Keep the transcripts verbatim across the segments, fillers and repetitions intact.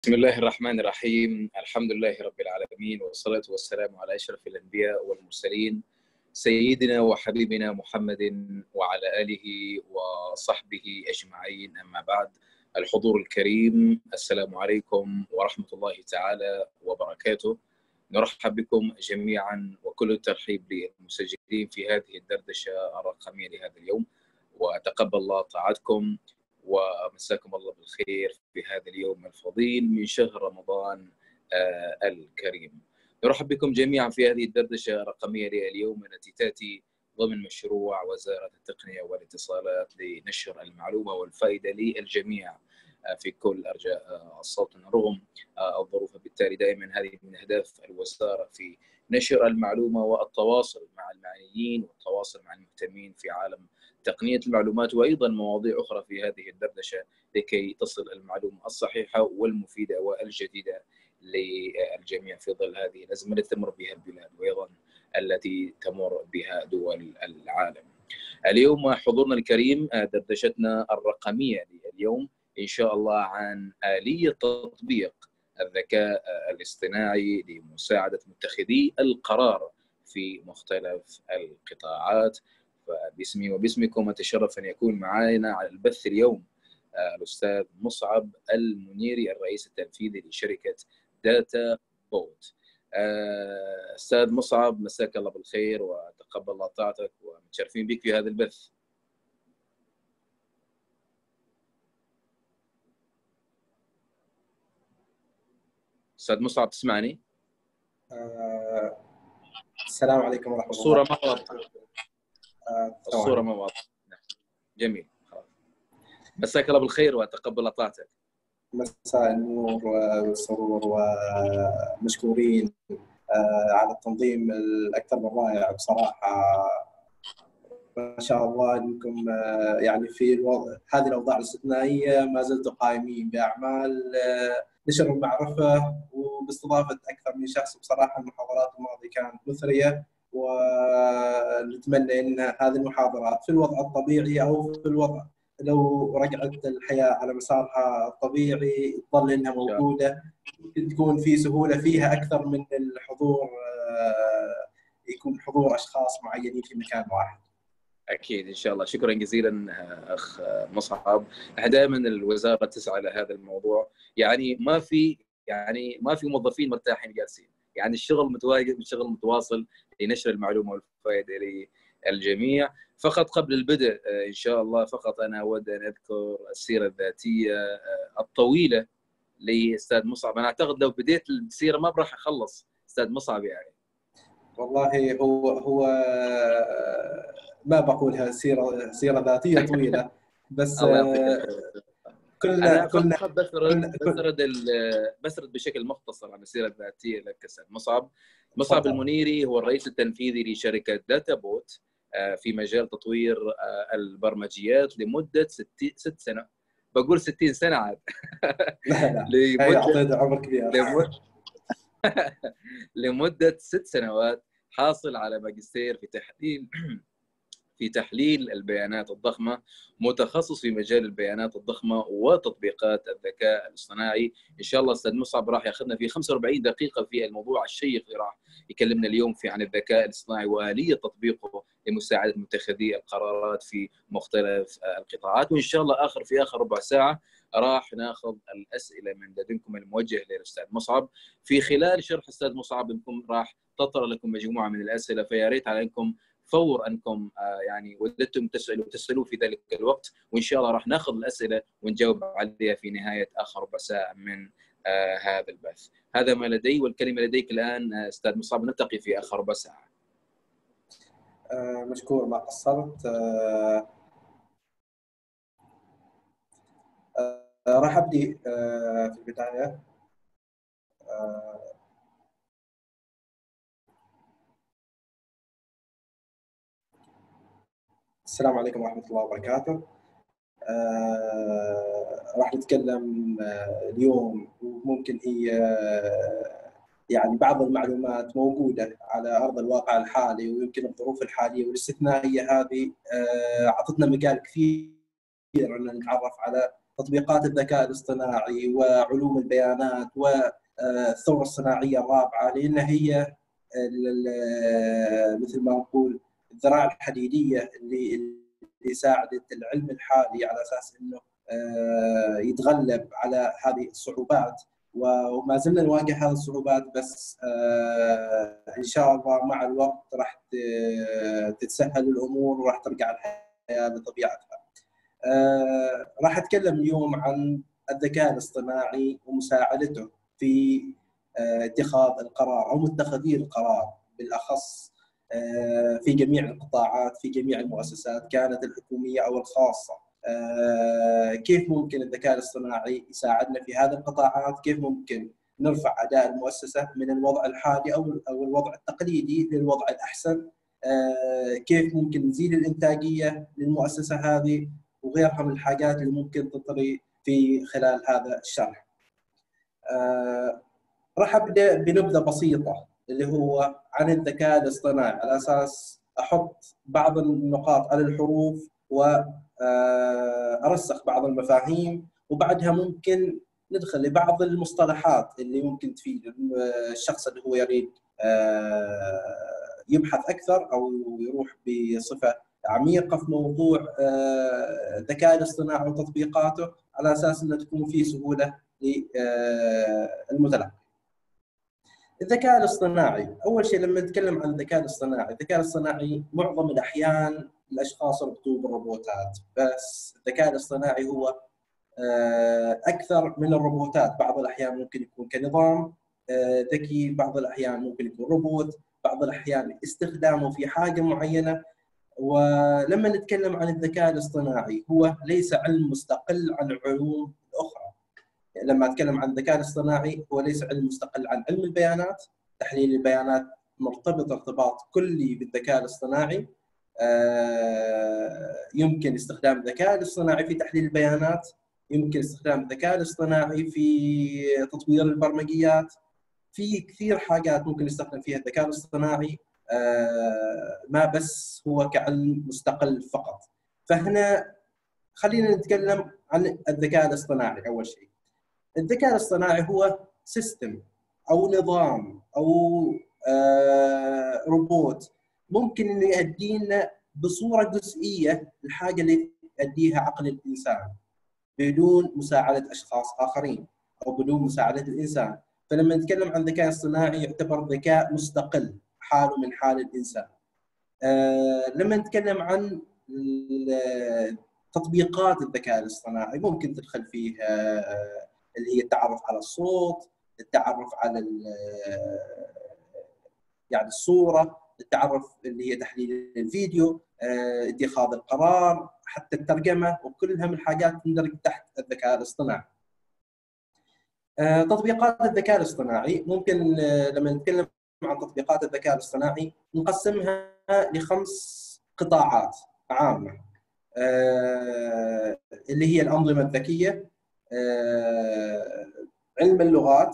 بسم الله الرحمن الرحيم. الحمد لله رب العالمين، والصلاة والسلام على أشرف الأنبياء والمرسلين سيدنا وحبيبنا محمد وعلى آله وصحبه أجمعين. أما بعد، الحضور الكريم، السلام عليكم ورحمة الله تعالى وبركاته. نرحب بكم جميعا وكل الترحيب للمسجلين في هذه الدردشة الرقمية لهذا اليوم، وتقبل الله طاعتكم ومساكم الله بالخير في هذا اليوم الفضيل من شهر رمضان آه الكريم. نرحب بكم جميعا في هذه الدردشة الرقمية لليوم التي تأتي ضمن مشروع وزارة التقنية والاتصالات لنشر المعلومة والفائدة للجميع آه في كل أرجاء آه السلطنة رغم آه الظروف. بالتالي دائما هذه من أهداف الوزارة في نشر المعلومة والتواصل مع المعنيين والتواصل مع المهتمين في عالم تقنية المعلومات، وأيضا مواضيع أخرى في هذه الدردشة لكي تصل المعلومة الصحيحة والمفيدة والجديدة للجميع في ظل هذه الأزمة التي تمر بها البلاد وأيضا التي تمر بها دول العالم. اليوم حضورنا الكريم دردشتنا الرقمية اليوم إن شاء الله عن آلية تطبيق الذكاء الاصطناعي لمساعدة متخذي القرار في مختلف القطاعات. فباسمي وباسمكم أتشرف أن يكون معنا على البث اليوم الأستاذ مصعب المنيري، الرئيس التنفيذي لشركة داتا بوت. أستاذ مصعب، مساك الله بالخير وتقبل الله طاعتك، ومتشرفين بك في هذا البث. أستاذ مصعب تسمعني؟ آه، السلام عليكم ورحمة الله. الصورة ما واضحة. الصورة ما واضحة. جميل. مساك الله بالخير وتقبل طاعتك. مساء النور والسرور، ومشكورين على التنظيم الأكثر من رائع بصراحة. ما شاء الله أنكم يعني في الوضع هذه الأوضاع الاستثنائية ما زلتوا قائمين بأعمال نشر المعرفة وباستضافة أكثر من شخص. بصراحة المحاضرات الماضية كانت مثرية، ونتمنى أن هذه المحاضرات في الوضع الطبيعي أو في الوضع لو رجعت الحياة على مسارها الطبيعي تظل إنها موجودة، تكون في سهولة فيها أكثر من الحضور، يكون حضور أشخاص معينين في مكان واحد. أكيد إن شاء الله. شكرا جزيلا أخ مصعب. دائما الوزارة تسعى لهذا الموضوع، يعني ما في يعني ما في موظفين مرتاحين جالسين، يعني الشغل متواجد، الشغل متواصل لنشر المعلومة والفائدة للجميع. فقط قبل البدء إن شاء الله، فقط أنا أود أن أذكر السيرة الذاتية الطويلة لأستاذ مصعب. أنا أعتقد لو بديت السيرة ما راح أخلص أستاذ مصعب. يعني والله هو هو ما بقولها سيرة سيرة ذاتية طويلة، بس كلنا أنا كلنا بسرد بسرد بسرد بشكل مختصر عن السيرة الذاتية لك أستاذ مصعب. مصعب المنيري هو الرئيس التنفيذي لشركة داتا بوت في مجال تطوير البرمجيات لمدة ست سنة. بقول ستين سنة عاد. لا لا أعطيت عمر كبير. لمدة ست سنوات حاصل على ماجستير في تحليل في تحليل البيانات الضخمة، متخصص في مجال البيانات الضخمة وتطبيقات الذكاء الاصطناعي. إن شاء الله أستاذ مصعب راح ياخذنا في خمسة وأربعين دقيقة في الموضوع الشيق اللي راح يكلمنا اليوم في عن الذكاء الاصطناعي وآلية تطبيقه لمساعدة متخذي القرارات في مختلف القطاعات. وإن شاء الله آخر في آخر ربع ساعة راح ناخذ الأسئلة من لديكم الموجهة للأستاذ مصعب. في خلال شرح أستاذ مصعب انكم راح تطرح لكم مجموعة من الأسئلة، فيا ريت عليكم فور انكم يعني وددتم تسالوا تسالوا في ذلك الوقت، وان شاء الله راح ناخذ الاسئله ونجاوب عليها في نهايه اخر ربع ساعه من آه هذا البث. هذا ما لدي، والكلمه لديك الان استاذ مصعب. نلتقي في اخر ربع ساعه. آه مشكور، ما قصرت. آه آه راح ابدي آه في البدايه. آه السلام عليكم ورحمة الله وبركاته. آه راح نتكلم آه اليوم، وممكن هي آه يعني بعض المعلومات موجودة على أرض الواقع الحالي، ويمكن الظروف الحالية والاستثنائية هذه آه عطتنا مجال كثير أن نتعرف على تطبيقات الذكاء الاصطناعي وعلوم البيانات والثورة الصناعية الرابعة، لأن هي مثل ما نقول الذراع الحديدية اللي اللي ساعدت العلم الحالي على أساس أنه يتغلب على هذه الصعوبات، وما زلنا نواجه هذه الصعوبات، بس إن شاء الله مع الوقت راح تتسهل الأمور وراح ترجع الحياة لطبيعتها. راح أتكلم اليوم عن الذكاء الاصطناعي ومساعدته في اتخاذ القرار أو متخذي القرار بالأخص في جميع القطاعات، في جميع المؤسسات كانت الحكومية أو الخاصة. كيف ممكن الذكاء الاصطناعي يساعدنا في هذه القطاعات؟ كيف ممكن نرفع أداء المؤسسة من الوضع الحالي أو أو الوضع التقليدي للوضع الأحسن؟ كيف ممكن نزيد الإنتاجية للمؤسسة هذه وغيرها من الحاجات اللي ممكن تطري في خلال هذا الشرح. راح أبدأ بنبذة بسيطة اللي هو عن الذكاء الاصطناعي على أساس أحط بعض النقاط على الحروف وأرسخ بعض المفاهيم، وبعدها ممكن ندخل لبعض المصطلحات اللي ممكن تفيد الشخص اللي هو يريد يبحث أكثر أو يروح بصفة عميقة في موضوع الذكاء الاصطناعي وتطبيقاته على أساس أنه تكون فيه سهولة للمتلقي. الذكاء الاصطناعي، أول شيء لما نتكلم عن الذكاء الاصطناعي، الذكاء الاصطناعي معظم الأحيان الأشخاص يربطوه بالروبوتات، بس الذكاء الاصطناعي هو أكثر من الروبوتات. بعض الأحيان ممكن يكون كنظام ذكي، بعض الأحيان ممكن يكون روبوت، بعض الأحيان استخدامه في حاجة معينة. ولما نتكلم عن الذكاء الاصطناعي هو ليس علم مستقل عن العلوم الأخرى. يعني لما أتكلم عن الذكاء الاصطناعي هو ليس علم مستقل عن علم البيانات. تحليل البيانات مرتبط ارتباط كلي بالذكاء الاصطناعي. يمكن استخدام الذكاء الاصطناعي في تحليل البيانات، يمكن استخدام الذكاء الاصطناعي في تطوير البرمجيات، في كثير حاجات ممكن يستخدم فيها الذكاء الاصطناعي، ما بس هو كعلم مستقل فقط. فهنا خلينا نتكلم عن الذكاء الاصطناعي. أول شيء الذكاء الاصطناعي هو سيستم أو نظام أو روبوت ممكن إنه يؤدينا بصورة جزئية الحاجة اللي يؤديها عقل الإنسان بدون مساعدة أشخاص آخرين أو بدون مساعدة الإنسان. فلما نتكلم عن الذكاء الاصطناعي يعتبر ذكاء مستقل حاله من حال الإنسان. لما نتكلم عن تطبيقات الذكاء الاصطناعي ممكن تدخل فيها اللي هي التعرف على الصوت، التعرف على يعني الصورة، التعرف اللي هي تحليل الفيديو، اتخاذ القرار، حتى الترجمة، وكلها من حاجات تندرج تحت الذكاء الاصطناعي. تطبيقات الذكاء الاصطناعي ممكن لما نتكلم عن تطبيقات الذكاء الاصطناعي نقسمها لخمس قطاعات عامة، اللي هي الأنظمة الذكية، علم اللغات،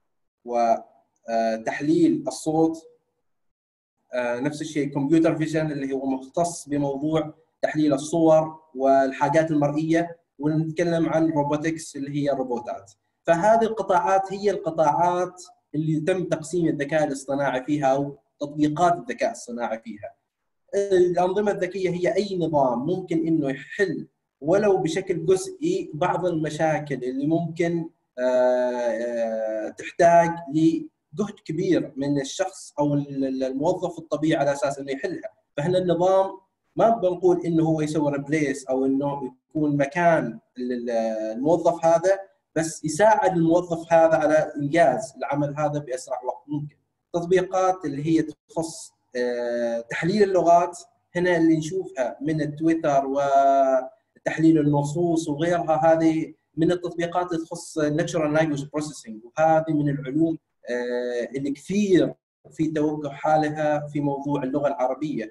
وتحليل الصوت، نفس الشيء كمبيوتر فيجن اللي هو مختص بموضوع تحليل الصور والحاجات المرئية، ونتكلم عن روبوتكس اللي هي الروبوتات. فهذه القطاعات هي القطاعات اللي تم تقسيم الذكاء الاصطناعي فيها أو تطبيقات الذكاء الاصطناعي فيها. الأنظمة الذكية هي أي نظام ممكن إنه يحل ولو بشكل جزئي بعض المشاكل اللي ممكن تحتاج لجهد كبير من الشخص أو الموظف الطبيعي على أساس إنه يحلها. فإحنا النظام ما بنقول إنه هو يسوي ريبليس أو إنه يكون مكان الموظف هذا، بس يساعد الموظف هذا على إنجاز العمل هذا بأسرع وقت ممكن. تطبيقات اللي هي تخص تحليل اللغات، هنا اللي نشوفها من التويتر وتحليل النصوص وغيرها، هذه من التطبيقات اللي تخص Natural Language Processing، وهذه من العلوم اللي كثير في توجه حالها في موضوع اللغة العربية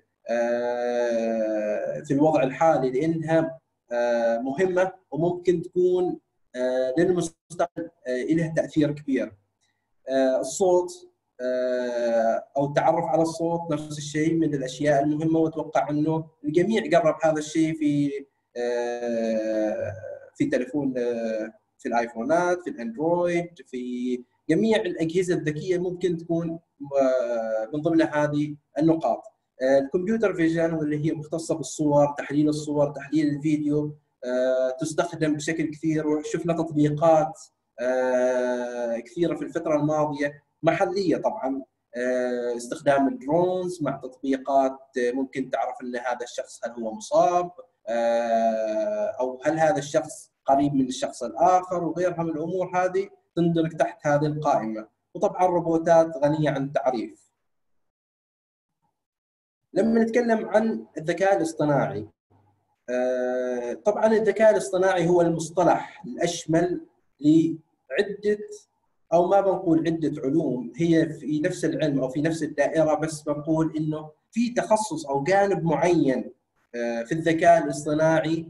في الوضع الحالي، لأنها مهمة وممكن تكون للمستقبل لها تأثير كبير. الصوت أو التعرف على الصوت نفس الشيء من الأشياء المهمة، وأتوقع أنه الجميع قرب هذا الشيء في في تليفون في الايفونات، في الاندرويد، في جميع الاجهزه الذكيه ممكن تكون من ضمنها هذه النقاط. الكمبيوتر فيجن واللي هي مختصه بالصور، تحليل الصور، تحليل الفيديو، تستخدم بشكل كثير، وشفنا تطبيقات كثيره في الفتره الماضيه محليه طبعا، استخدام الدرونز مع تطبيقات ممكن تعرف ان هذا الشخص هل هو مصاب او هل هذا الشخص قريب من الشخص الاخر، وغيرها من الامور هذه تندرج تحت هذه القائمه. وطبعا روبوتات غنيه عن التعريف. لما نتكلم عن الذكاء الاصطناعي، طبعا الذكاء الاصطناعي هو المصطلح الاشمل لعده، او ما بنقول عده علوم، هي في نفس العلم او في نفس الدائره، بس بنقول انه في تخصص او جانب معين في الذكاء الاصطناعي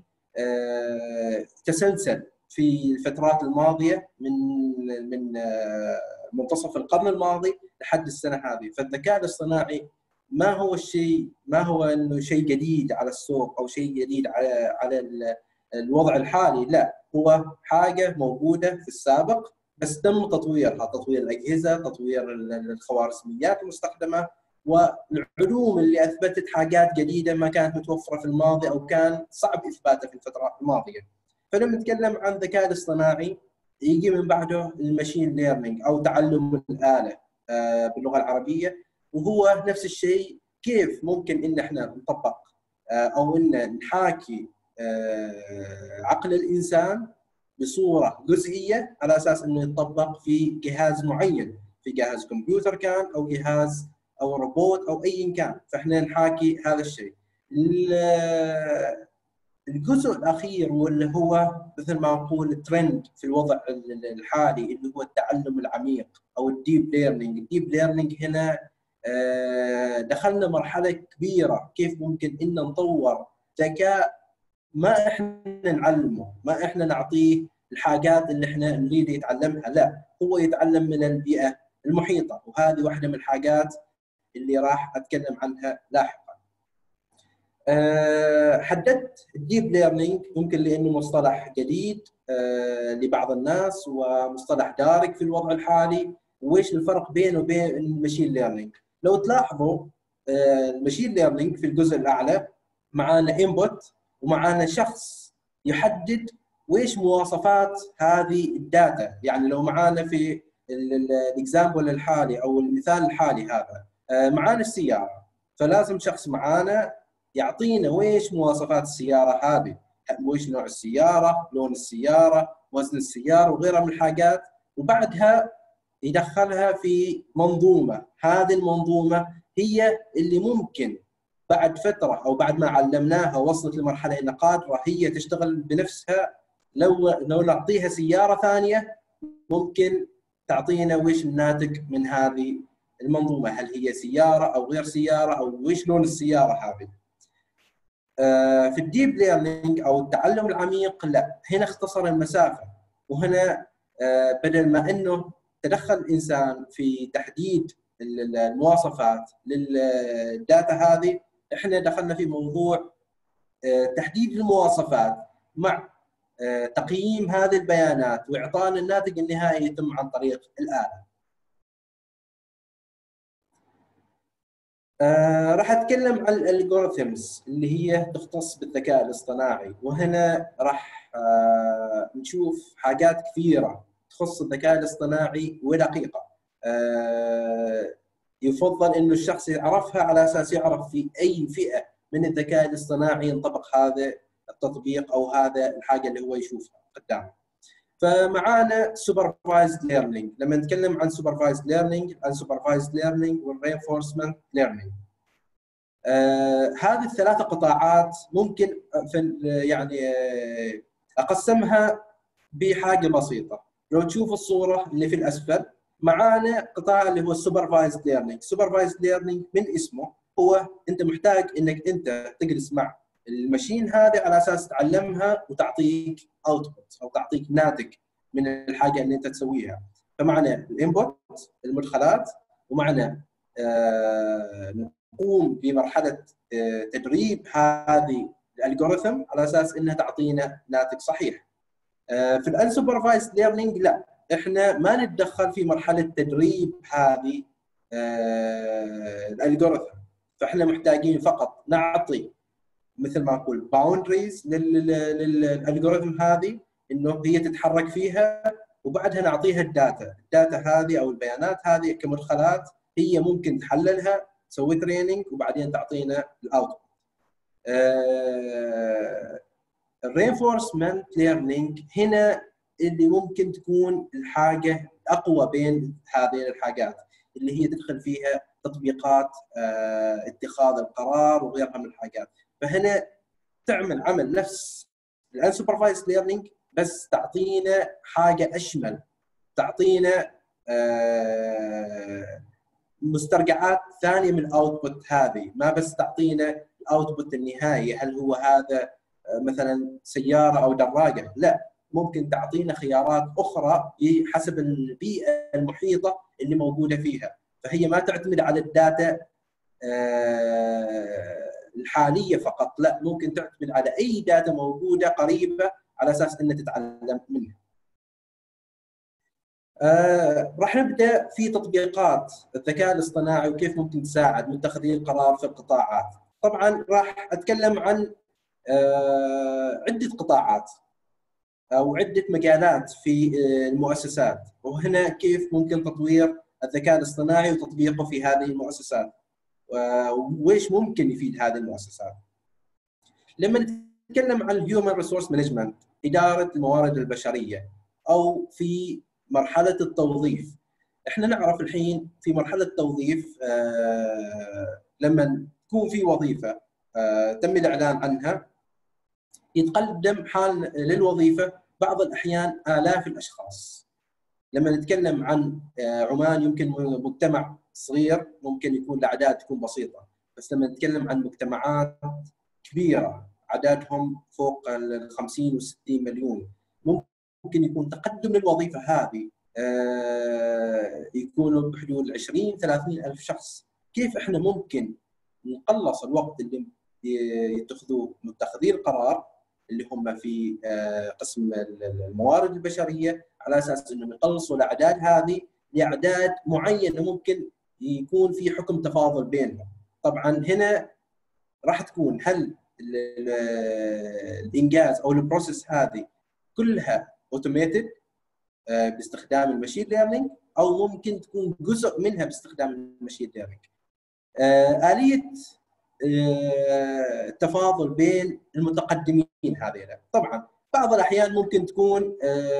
تسلسل في الفترات الماضيه من من منتصف القرن الماضي لحد السنه هذه. فالذكاء الاصطناعي ما هو الشيء، ما هو انه شيء جديد على السوق او شيء جديد على على الوضع الحالي، لا، هو حاجه موجوده في السابق بس تم تطويرها، تطوير الاجهزه، تطوير الخوارزميات المستخدمه، والعلوم اللي اثبتت حاجات جديده ما كانت متوفره في الماضي او كان صعب اثباتها في الفترات الماضيه. فلما نتكلم عن الذكاء الاصطناعي يجي من بعده الماشين ليرنينج او تعلم الاله باللغه العربيه، وهو نفس الشيء. كيف ممكن ان احنا نطبق او ان نحاكي عقل الانسان بصوره جزئيه على اساس انه يتطبق في جهاز معين، في جهاز كمبيوتر كان او جهاز او روبوت او ايا كان، فاحنا نحاكي هذا الشيء. الجزء الاخير واللي هو مثل ما نقول الترند في الوضع الحالي اللي هو التعلم العميق او الديب ليرنينج. الديب ليرنينج هنا دخلنا مرحله كبيره، كيف ممكن ان نطور ذكاء ما احنا نعلمه، ما احنا نعطيه الحاجات اللي احنا نريد يتعلمها، لا، هو يتعلم من البيئه المحيطه، وهذه واحده من الحاجات اللي راح اتكلم عنها لاحقا. أه حددت الديب ليرنينج يمكن لانه مصطلح جديد أه لبعض الناس ومصطلح دارج في الوضع الحالي، وايش الفرق بينه وبين الماشين ليرنينج. لو تلاحظوا أه الماشين ليرنينج في الجزء الاعلى معانا انبوت ومعانا شخص يحدد وايش مواصفات هذه الداتا. يعني لو معانا في الاكزامبل الحالي او المثال الحالي هذا معانا السياره، فلازم شخص معانا يعطينا ويش مواصفات السياره هذه، ويش نوع السياره، لون السياره، وزن السياره وغيرها من الحاجات، وبعدها يدخلها في منظومه. هذه المنظومه هي اللي ممكن بعد فتره او بعد ما علمناها وصلت لمرحله انها قادره هي تشتغل بنفسها. لو لو نعطيها سياره ثانيه ممكن تعطينا ويش الناتج من هذه المنظومه، هل هي سياره او غير سياره، او ويش لون السياره هذه. آه في الديب ليرنينج او التعلم العميق لا، هنا اختصر المسافه، وهنا آه بدل ما انه تدخل الانسان في تحديد المواصفات للداتا هذه، احنا دخلنا في موضوع تحديد المواصفات مع تقييم هذه البيانات واعطانا الناتج النهائي يتم عن طريق الآلة. آه راح اتكلم عن الالجوريثمز اللي هي تختص بالذكاء الاصطناعي، وهنا راح آه نشوف حاجات كثيره تخص الذكاء الاصطناعي ودقيقه. آه يفضل انه الشخص يعرفها على اساس يعرف في اي فئه من الذكاء الاصطناعي ينطبق هذا التطبيق او هذا الحاجه اللي هو يشوفها قدامه. فمعانا supervised learning. لما نتكلم عن supervised learning، unsupervised learning والreinforcement learning، آه هذه الثلاثه قطاعات ممكن في يعني آه اقسمها بحاجه بسيطه. لو تشوف الصوره اللي في الاسفل معانا قطاع اللي هو supervised learning. supervised learning من اسمه هو انت محتاج انك انت تجلس مع الماشين هذه على اساس تعلمها وتعطيك اوتبوت او تعطيك ناتج من الحاجه اللي انت تسويها. فمعنى الانبوت المدخلات، ومعنى آه نقوم بمرحله آه تدريب هذه الالجوريثم على اساس انها تعطينا ناتج صحيح. في الانسوبرفايزد ليرنينج لا، احنا ما نتدخل في مرحله تدريب هذه الالجوريثم، فاحنا محتاجين فقط نعطي مثل ما اقول باوندريز للالجوريثم هذه انه هي تتحرك فيها، وبعدها نعطيها الداتا، الداتا هذه او البيانات هذه كمدخلات هي ممكن تحللها، تسوي تريننج وبعدين تعطينا الاوتبوت. الرينفورسمنت ليرنينج هنا اللي ممكن تكون الحاجه اقوى بين هذين الحاجات، اللي هي تدخل فيها تطبيقات اتخاذ القرار وغيرها من الحاجات. فهنا تعمل عمل نفس الانسوبرفايزد ليرنينج بس تعطينا حاجه اشمل، تعطينا مسترجعات ثانيه من الاوتبوت هذه، ما بس تعطينا الاوتبوت النهائي هل هو هذا مثلا سياره او دراجه، لا، ممكن تعطينا خيارات اخرى حسب البيئه المحيطه اللي موجوده فيها. فهي ما تعتمد على الداتا الحاليه فقط، لا، ممكن تعتمد على اي داتا موجوده قريبه على اساس انها تتعلم منها. آه، راح نبدا في تطبيقات الذكاء الاصطناعي وكيف ممكن تساعد متخذي القرار في القطاعات. طبعا راح اتكلم عن آه، عده قطاعات او عده مجالات في المؤسسات، وهنا كيف ممكن تطوير الذكاء الاصطناعي وتطبيقه في هذه المؤسسات، وايش ممكن يفيد هذه المؤسسات. لما نتكلم عن الهيومن ريسورس مانجمنت، اداره الموارد البشريه، او في مرحله التوظيف، احنا نعرف الحين في مرحله التوظيف آه لما تكون في وظيفه آه تم الاعلان عنها، يتقدم حال للوظيفه بعض الاحيان آلاف الاشخاص. لما نتكلم عن آه عمان يمكن مجتمع صغير ممكن يكون الاعداد تكون بسيطه، بس لما نتكلم عن مجتمعات كبيره عددهم فوق ال خمسين و ستين مليون، ممكن يكون تقدم للوظيفه هذه يكونوا بحدود عشرين ثلاثين ألف شخص. كيف احنا ممكن نقلص الوقت اللي يتخذوه متخذي القرار اللي هم في قسم الموارد البشريه، على اساس انهم يقلصوا الاعداد هذه لاعداد معينه ممكن يكون في حكم تفاضل بينهم. طبعا هنا راح تكون هل الانجاز او البروسيس هذه كلها اوتوميتد باستخدام المشين ليرنينج، او ممكن تكون جزء منها باستخدام المشين ليرنينج. آلية التفاضل بين المتقدمين هذيلا، طبعا بعض الاحيان ممكن تكون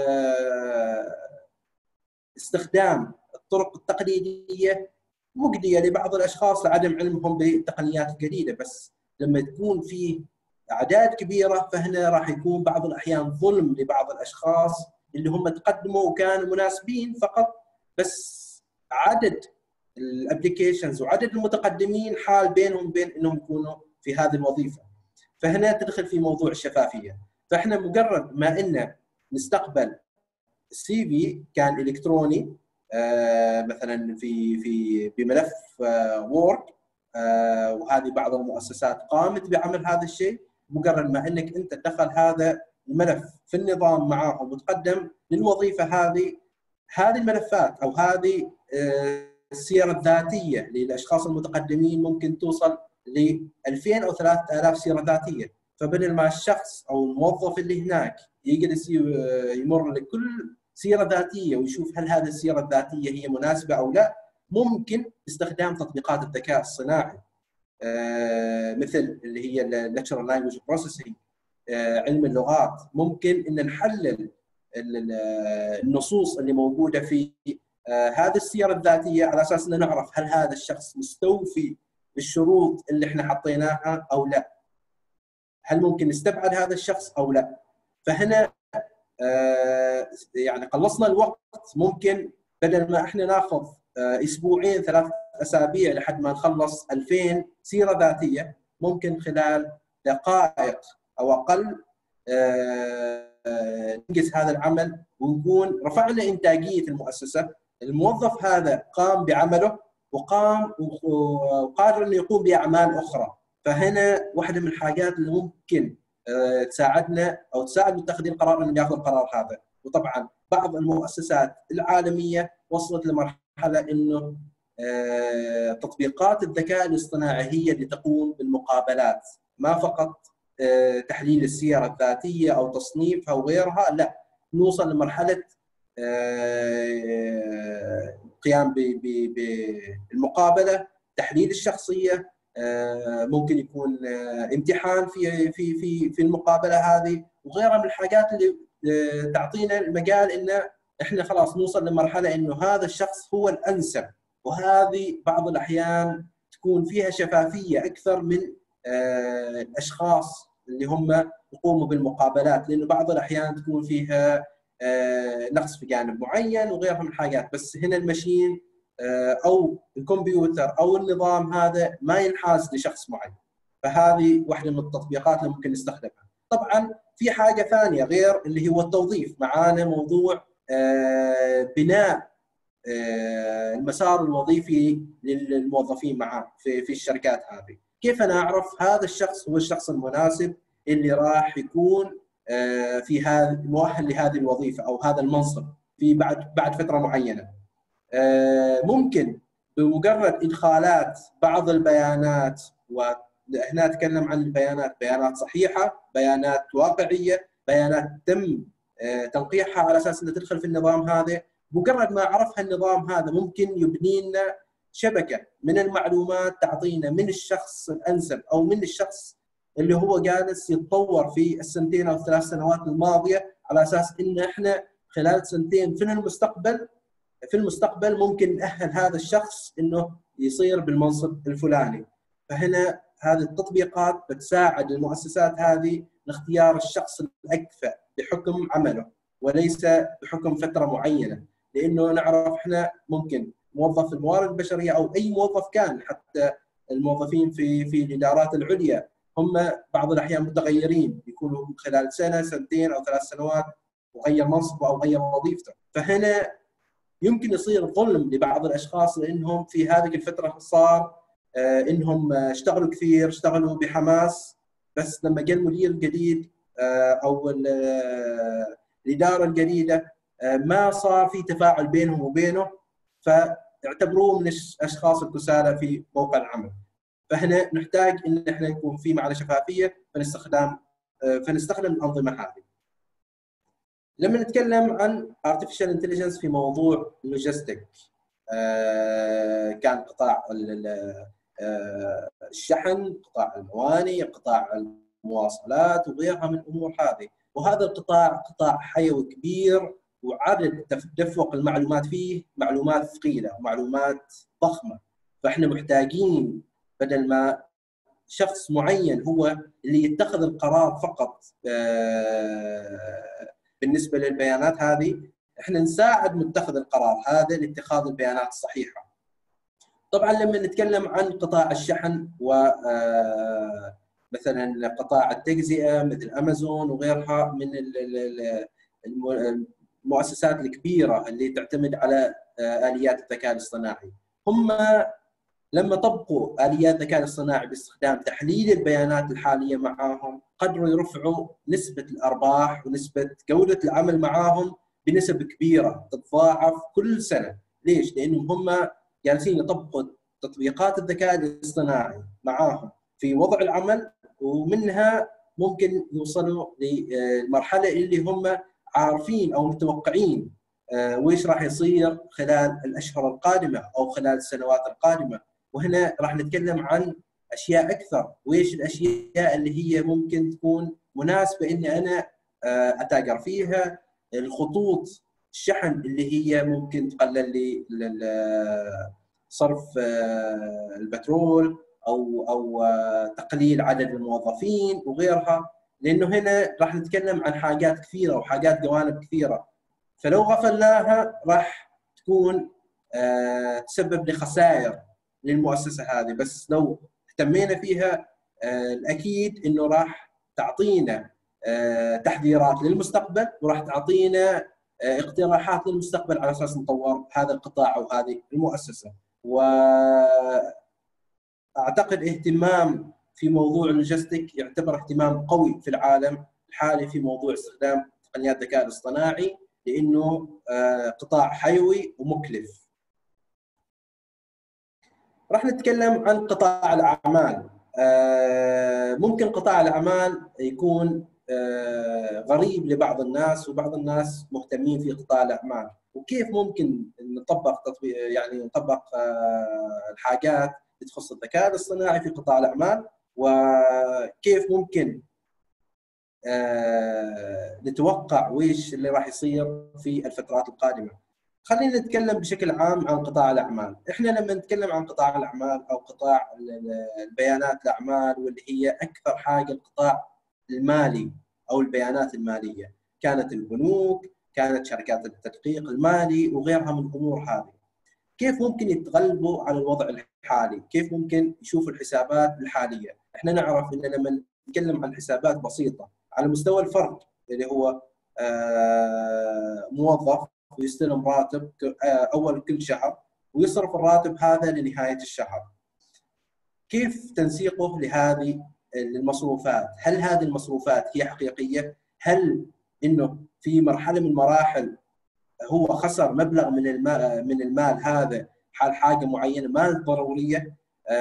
استخدام الطرق التقليديه مجديه لبعض الاشخاص لعدم علمهم بالتقنيات الجديده، بس لما تكون في اعداد كبيره فهنا راح يكون بعض الاحيان ظلم لبعض الاشخاص اللي هم تقدموا وكانوا مناسبين فقط، بس عدد الابلكيشنز وعدد المتقدمين حال بينهم بين انهم يكونوا في هذه الوظيفه. فهنا تدخل في موضوع الشفافيه. فاحنا مجرد ما ان نستقبل السي في كان الكتروني آه مثلا في في بملف آه وورد، آه وهذه بعض المؤسسات قامت بعمل هذا الشيء، مجرد ما انك انت تدخل هذا الملف في النظام معاهم وتقدم للوظيفه هذه، هذه الملفات او هذه آه السيره الذاتيه للاشخاص المتقدمين ممكن توصل ل ألفين او ثلاثة آلاف سيره ذاتيه. فبدل ما الشخص او الموظف اللي هناك يجلس يمر لكل سيره ذاتيه ويشوف هل هذه السيره الذاتيه هي مناسبه او لا، ممكن باستخدام تطبيقات الذكاء الصناعي آه مثل اللي هي الناتشرال لانجويج بروسيسنج، آه علم اللغات، ممكن ان نحلل النصوص اللي موجوده في آه هذه السيره الذاتيه على اساس ان نعرف هل هذا الشخص مستوفي الشروط اللي احنا حطيناها او لا، هل ممكن نستبعد هذا الشخص او لا. فهنا آه يعني قلصنا الوقت، ممكن بدل ما احنا ناخذ آه اسبوعين ثلاث اسابيع لحد ما نخلص ألفين سيره ذاتيه، ممكن خلال دقائق او اقل آه ننجز هذا العمل ونكون رفعنا انتاجيه المؤسسه. الموظف هذا قام بعمله وقام وقادر انه يقوم باعمال اخرى. فهنا واحده من الحاجات اللي ممكن تساعدنا او تساعد متخذي القرار انهم ياخذوا القرار هذا. وطبعا بعض المؤسسات العالميه وصلت لمرحله انه تطبيقات الذكاء الاصطناعي هي اللي تقوم بالمقابلات، ما فقط تحليل السيره الذاتيه او تصنيفها وغيرها، لا، نوصل لمرحله القيام بالمقابله، تحليل الشخصيه، ممكن يكون امتحان في في في في المقابله هذه وغيرها من الحاجات اللي تعطينا المجال ان احنا خلاص نوصل لمرحله انه هذا الشخص هو الانسب. وهذه بعض الاحيان تكون فيها شفافيه اكثر من الاشخاص اللي هم يقوموا بالمقابلات، لانه بعض الاحيان تكون فيها نقص في جانب معين وغيرها من الحاجات. بس هنا الماشين او الكمبيوتر او النظام هذا ما ينحاز لشخص معين، فهذه واحده من التطبيقات اللي ممكن نستخدمها. طبعا في حاجه ثانيه غير اللي هو التوظيف، معانا موضوع بناء المسار الوظيفي للموظفين معاه في في الشركات هذه. كيف انا اعرف هذا الشخص هو الشخص المناسب اللي راح يكون في هذا مؤهل لهذه الوظيفه او هذا المنصب في بعد بعد فتره معينه؟ ممكن بمجرد ادخالات بعض البيانات، وهنا نتكلم عن البيانات، بيانات صحيحه، بيانات واقعيه، بيانات تم تنقيحها على اساس انها تدخل في النظام هذا. مجرد ما عرفها النظام هذا ممكن يبني لنا شبكه من المعلومات تعطينا من الشخص الانسب او من الشخص اللي هو جالس يتطور في السنتين او الثلاث سنوات الماضيه، على اساس ان احنا خلال سنتين في المستقبل في المستقبل ممكن نأهل هذا الشخص انه يصير بالمنصب الفلاني. فهنا هذه التطبيقات بتساعد المؤسسات هذه لاختيار الشخص الاكفأ بحكم عمله وليس بحكم فتره معينه، لانه نعرف احنا ممكن موظف الموارد البشريه او اي موظف كان، حتى الموظفين في في الادارات العليا هم بعض الاحيان متغيرين، يكونوا خلال سنه سنتين او ثلاث سنوات وغير منصبه او غير وظيفته. فهنا يمكن يصير ظلم لبعض الاشخاص لانهم في هذه الفتره صار انهم اشتغلوا كثير، اشتغلوا بحماس، بس لما جاء المدير الجديد او الاداره الجديده ما صار في تفاعل بينهم وبينه، فاعتبروه من الاشخاص الكسالى في موقع العمل. فهنا نحتاج ان احنا يكون في معنا شفافيه فنستخدم فنستخدم الانظمه هذه. لما نتكلم عن artificial intelligence في موضوع اللوجستيك، كان قطاع الشحن، قطاع الموانئ، قطاع المواصلات وغيرها من الامور هذه، وهذا القطاع قطاع حيوي كبير وعدد تدفق المعلومات فيه معلومات ثقيله ومعلومات ضخمه. فاحنا محتاجين بدل ما شخص معين هو اللي يتخذ القرار فقط بالنسبه للبيانات هذه، احنا نساعد متخذ القرار هذا لاتخاذ البيانات الصحيحه. طبعا لما نتكلم عن قطاع الشحن و مثلا قطاع التجزئه مثل امازون وغيرها من المؤسسات الكبيره اللي تعتمد على اليات الذكاء الاصطناعي، هم لما طبقوا اليات الذكاء الاصطناعي باستخدام تحليل البيانات الحاليه معاهم قدروا يرفعوا نسبه الارباح ونسبه جوده العمل معاهم بنسب كبيره تتضاعف كل سنه. ليش؟ لانهم هم جالسين يطبقوا تطبيقات الذكاء الاصطناعي معاهم في وضع العمل، ومنها ممكن يوصلوا للمرحله اللي هم عارفين او متوقعين وإيش راح يصير خلال الاشهر القادمه او خلال السنوات القادمه. وهنا راح نتكلم عن اشياء اكثر، وايش الاشياء اللي هي ممكن تكون مناسبه اني انا اتاجر فيها، الخطوط الشحن اللي هي ممكن تقلل لي صرف البترول او او تقليل عدد الموظفين وغيرها، لانه هنا راح نتكلم عن حاجات كثيره وحاجات جوانب كثيره، فلو غفلناها راح تكون تسبب لخسائر للمؤسسه هذه. بس لو اهتمينا فيها الاكيد انه راح تعطينا تحذيرات للمستقبل وراح تعطينا اقتراحات للمستقبل على اساس نطور هذا القطاع او هذه المؤسسه. واعتقد اهتمام في موضوع اللوجستيك يعتبر اهتمام قوي في العالم الحالي في موضوع استخدام تقنيات الذكاء الاصطناعي، لانه قطاع حيوي ومكلف. راح نتكلم عن قطاع الاعمال. ممكن قطاع الاعمال يكون غريب لبعض الناس، وبعض الناس مهتمين في قطاع الاعمال، وكيف ممكن نطبق تطبيق يعني نطبق الحاجات اللي تخص الذكاء الاصطناعي في قطاع الاعمال، وكيف ممكن نتوقع ويش اللي راح يصير في الفترات القادمه. خلينا نتكلم بشكل عام عن قطاع الاعمال. احنا لما نتكلم عن قطاع الاعمال او قطاع البيانات الاعمال، واللي هي اكثر حاجه القطاع المالي او البيانات الماليه، كانت البنوك، كانت شركات التدقيق المالي وغيرها من الامور هذه، كيف ممكن يتغلبوا على الوضع الحالي؟ كيف ممكن يشوفوا الحسابات الحاليه؟ احنا نعرف ان لما نتكلم عن حسابات بسيطه على مستوى الفرد اللي هو موظف ويستلم راتب اول كل شهر ويصرف الراتب هذا لنهايه الشهر، كيف تنسيقه لهذه المصروفات؟ هل هذه المصروفات هي حقيقيه؟ هل انه في مرحله من المراحل هو خسر مبلغ من المال من المال هذا حال حاجه معينه ما ضروريه؟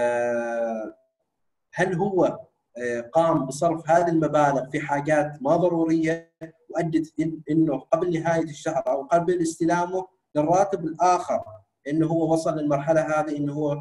هل هو قام بصرف هذه المبالغ في حاجات ما ضروريه وادت انه قبل نهايه الشهر او قبل استلامه للراتب الاخر انه هو وصل للمرحله هذه انه هو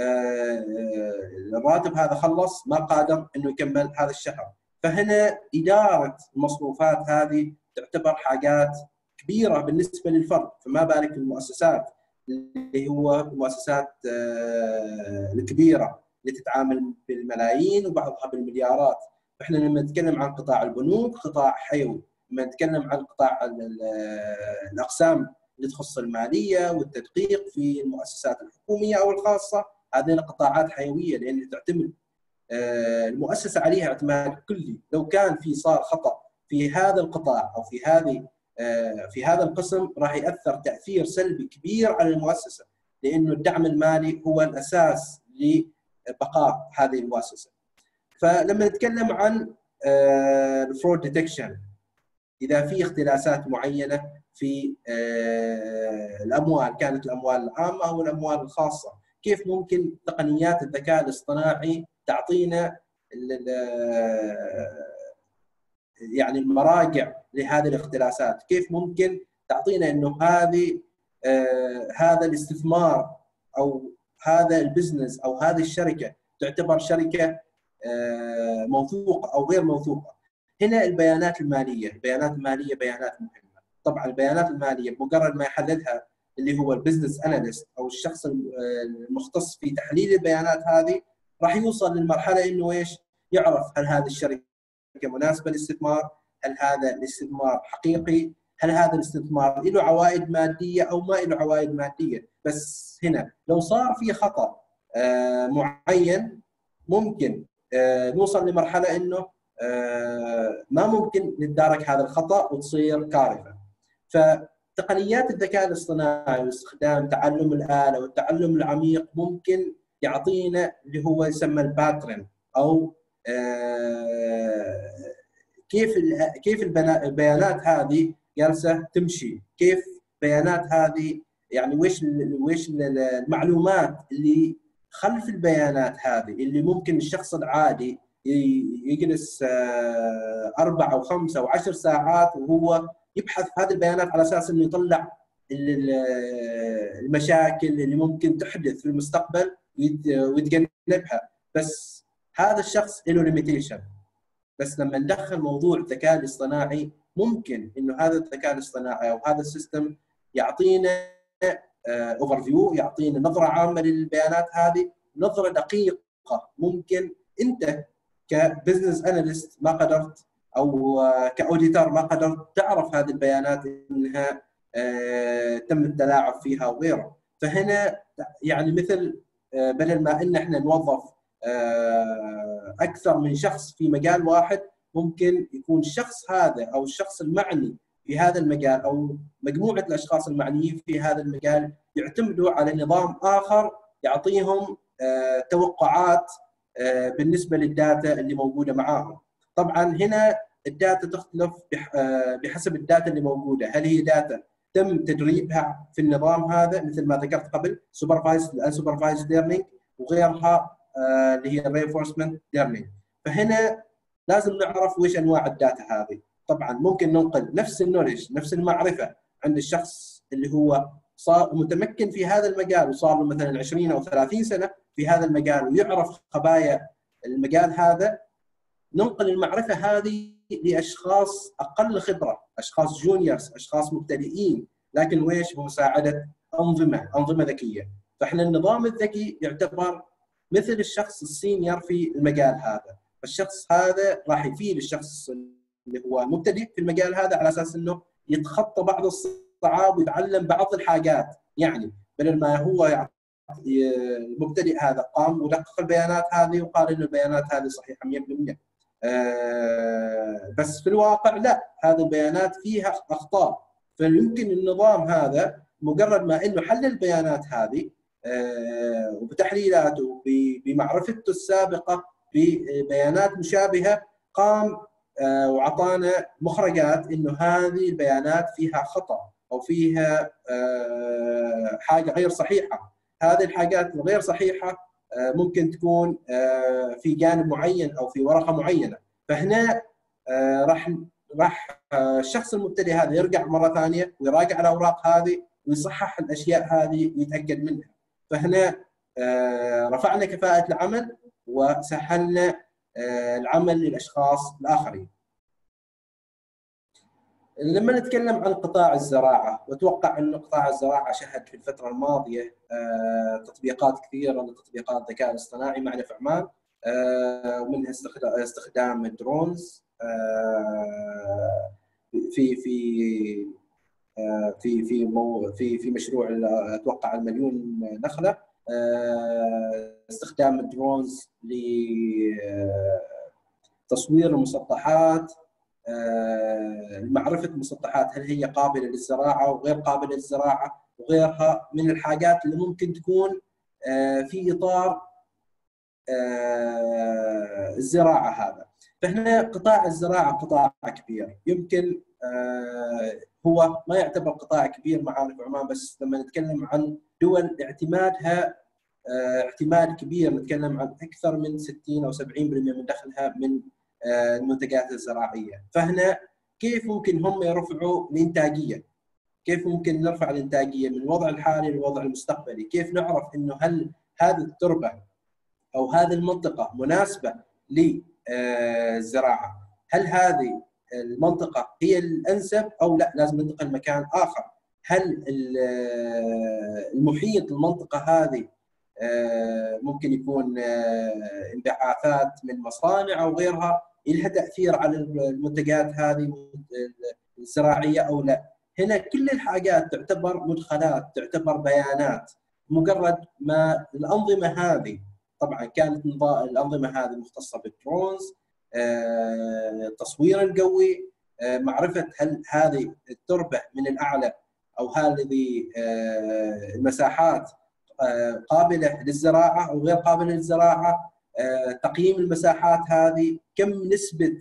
الراتب هذا خلص ما قادر انه يكمل هذا الشهر؟ فهنا اداره المصروفات هذه تعتبر حاجات كبيره بالنسبه للفرد، فما بالك في المؤسسات اللي هو المؤسسات الكبيره اللي تتعامل بالملايين وبعضها بالمليارات. فاحنا لما نتكلم عن قطاع البنوك قطاع حيوي، لما نتكلم عن قطاع الاقسام اللي تخص الماليه والتدقيق في المؤسسات الحكوميه او الخاصه، هذه قطاعات حيويه لان تعتمد المؤسسه عليها اعتماد كلي. لو كان في صار خطا في هذا القطاع او في هذه في هذا القسم راح ياثر تاثير سلبي كبير على المؤسسه، لانه الدعم المالي هو الاساس لبقاء هذه المؤسسه. فلما نتكلم عن الفرود ديتكشن، اذا في اختلاسات معينه في الاموال، كانت الاموال العامه او الاموال الخاصه، كيف ممكن تقنيات الذكاء الاصطناعي تعطينا يعني المراجع لهذه الاختلاسات؟ كيف ممكن تعطينا انه هذه آه هذا الاستثمار او هذا البزنس او هذه الشركه تعتبر شركه آه موثوقه او غير موثوقه؟ هنا البيانات الماليه، البيانات الماليه بيانات مهمه. طبعا البيانات الماليه بمجرد ما يحللها اللي هو البزنس اناليست او الشخص المختص في تحليل البيانات هذه، راح يوصل للمرحله انه ايش؟ يعرف هل هذه الشركه مناسبه للاستثمار؟ هل هذا الاستثمار حقيقي؟ هل هذا الاستثمار له عوائد ماديه او ما له عوائد ماديه؟ بس هنا لو صار في خطا آه معين ممكن آه نوصل لمرحله انه آه ما ممكن نتدارك هذا الخطا وتصير كارثه. فتقنيات الذكاء الاصطناعي واستخدام تعلم الاله والتعلم العميق ممكن يعطينا اللي هو يسمى الباترن، او كيف كيف البيانات هذه جالسه تمشي، كيف بيانات هذه يعني ويش ويش المعلومات اللي خلف البيانات هذه اللي ممكن الشخص العادي يجلس اربع او خمسه او عشر ساعات وهو يبحث في هذه البيانات على اساس انه يطلع المشاكل اللي ممكن تحدث في المستقبل ويتجنبها. بس هذا الشخص له ليميتيشن. بس لما ندخل موضوع الذكاء الاصطناعي ممكن انه هذا الذكاء الاصطناعي او هذا السيستم يعطينا اوفر فيو، يعطينا نظره عامه للبيانات هذه، نظره دقيقه ممكن انت كبزنس اناليست ما قدرت او كاوديتور ما قدرت تعرف هذه البيانات انها تم التلاعب فيها وغيره. فهنا يعني مثل بدل ما ان احنا نوظف اكثر من شخص في مجال واحد، ممكن يكون الشخص هذا او الشخص المعني في هذا المجال او مجموعه الاشخاص المعنيين في هذا المجال يعتمدوا على نظام اخر يعطيهم توقعات بالنسبه للداتا اللي موجوده معاهم. طبعا هنا الداتا تختلف بحسب الداتا اللي موجوده، هل هي داتا تم تدريبها في النظام هذا مثل ما ذكرت قبل سوبرفايزد انسوبرفايزد ليرنينج وغيرها اللي هي الرينفورسمنت ليرنينج. فهنا لازم نعرف وش انواع الداتا هذه. طبعا ممكن ننقل نفس النولج نفس المعرفه عند الشخص اللي هو صار متمكن في هذا المجال وصار له مثلا عشرين او ثلاثين سنه في هذا المجال ويعرف خبايا المجال هذا، ننقل المعرفه هذه لاشخاص اقل خبره، اشخاص جونيورز، اشخاص مبتدئين، لكن ويش بمساعده انظمه انظمه ذكيه. فاحنا النظام الذكي يعتبر مثل الشخص السينيور في المجال هذا، فالشخص هذا راح يفيد الشخص اللي هو مبتدئ في المجال هذا على اساس انه يتخطى بعض الصعاب ويتعلم بعض الحاجات. يعني بدل ما هو المبتدئ هذا قام ودقق البيانات هذه وقال انه البيانات هذه صحيحه مئة بالمئة، آه بس في الواقع لا، هذه البيانات فيها اخطاء. فيمكن النظام هذا مجرد ما انه حلل البيانات هذه آه وبتحليلاته بمعرفته السابقه ببيانات مشابهه قام آه وعطانا مخرجات انه هذه البيانات فيها خطا او فيها آه حاجه غير صحيحه. هذه الحاجات الغير صحيحه آه ممكن تكون آه في جانب معين او في ورقه معينه. فهنا آه راح راح آه الشخص المبتدئ هذا يرجع مره ثانيه ويراجع الاوراق هذه ويصحح الاشياء هذه ويتاكد منها. فهنا آه رفعنا كفاءه العمل وسهلنا آه العمل للاشخاص الاخرين. لما نتكلم عن قطاع الزراعه، واتوقع ان قطاع الزراعه شهد في الفتره الماضيه آه تطبيقات كثيره لتطبيقات الذكاء الاصطناعي معنا في عمان، آه ومنها استخدام الدرونز آه في في آه في في مو في في مشروع اتوقع المليون نخله، آه استخدام الدرونز لتصوير المسطحات، معرفة المسطحات هل هي قابلة للزراعة وغير قابلة للزراعة وغيرها من الحاجات اللي ممكن تكون في إطار الزراعة هذا. فهنا قطاع الزراعة قطاع كبير، يمكن هو ما يعتبر قطاع كبير معانا في عمان، بس لما نتكلم عن دول اعتمادها اعتماد كبير نتكلم عن أكثر من ستين أو سبعين بالمئة من دخلها من المنتجات الزراعيه. فهنا كيف ممكن هم يرفعوا الانتاجيه؟ كيف ممكن نرفع الانتاجيه من الوضع الحالي للوضع المستقبلي؟ كيف نعرف انه هل هذه التربه او هذه المنطقه مناسبه للزراعه؟ هل هذه المنطقه هي الانسب او لا لازم ننتقل مكان اخر؟ هل المحيط المنطقه هذه ممكن يكون انبعاثات من مصانع او غيرها لها تاثير على المنتجات هذه الزراعيه او لا؟ هنا كل الحاجات تعتبر مدخلات، تعتبر بيانات. مجرد ما الانظمه هذه، طبعا كانت الانظمه هذه مختصه بالدرونز، التصوير الجوي، معرفه هل هذه التربه من الاعلى او هذه المساحات قابله للزراعه او غير قابله للزراعه، تقييم المساحات هذه، كم نسبه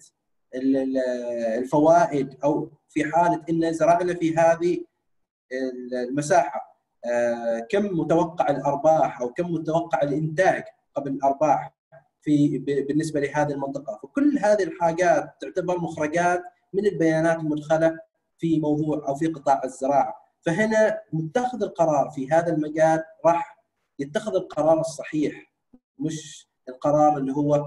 الفوائد او في حاله ان زرعنا في هذه المساحه كم متوقع الارباح او كم متوقع الانتاج قبل الارباح في بالنسبه لهذه المنطقه. فكل هذه الحاجات تعتبر مخرجات من البيانات المدخله في موضوع او في قطاع الزراعه. فهنا متخذ القرار في هذا المجال راح يتخذ القرار الصحيح، مش القرار اللي هو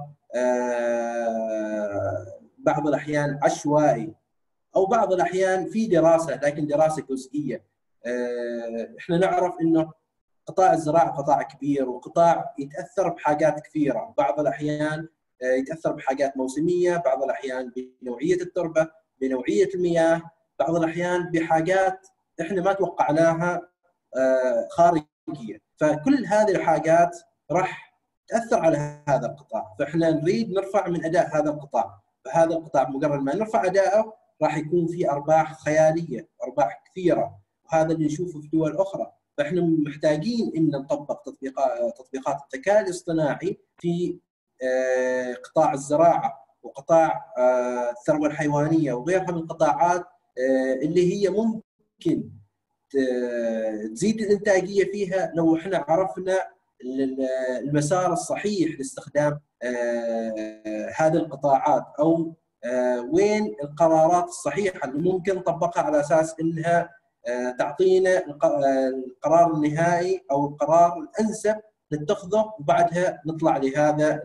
بعض الاحيان عشوائي او بعض الاحيان في دراسه لكن دراسه جزئيه. احنا نعرف انه قطاع الزراعه قطاع كبير وقطاع يتاثر بحاجات كثيره، بعض الاحيان يتاثر بحاجات موسميه، بعض الاحيان بنوعيه التربه، بنوعيه المياه، بعض الاحيان بحاجات احنا ما توقعناها خارجيه. فكل هذه الحاجات راح تاثر على هذا القطاع، فاحنا نريد نرفع من اداء هذا القطاع. فهذا القطاع مجرد ما نرفع اداءه راح يكون في ارباح خياليه، ارباح كثيره، وهذا اللي نشوفه في دول اخرى. فاحنا محتاجين ان نطبق تطبيقات تطبيقات الذكاء الاصطناعي في قطاع الزراعه وقطاع الثروه الحيوانيه وغيرها من القطاعات اللي هي ممكن تزيد الانتاجيه فيها لو احنا عرفنا المسار الصحيح لاستخدام هذه القطاعات، او وين القرارات الصحيحه اللي ممكن نطبقها على اساس انها تعطينا القرار النهائي او القرار الانسب نتخذه، وبعدها نطلع لهذا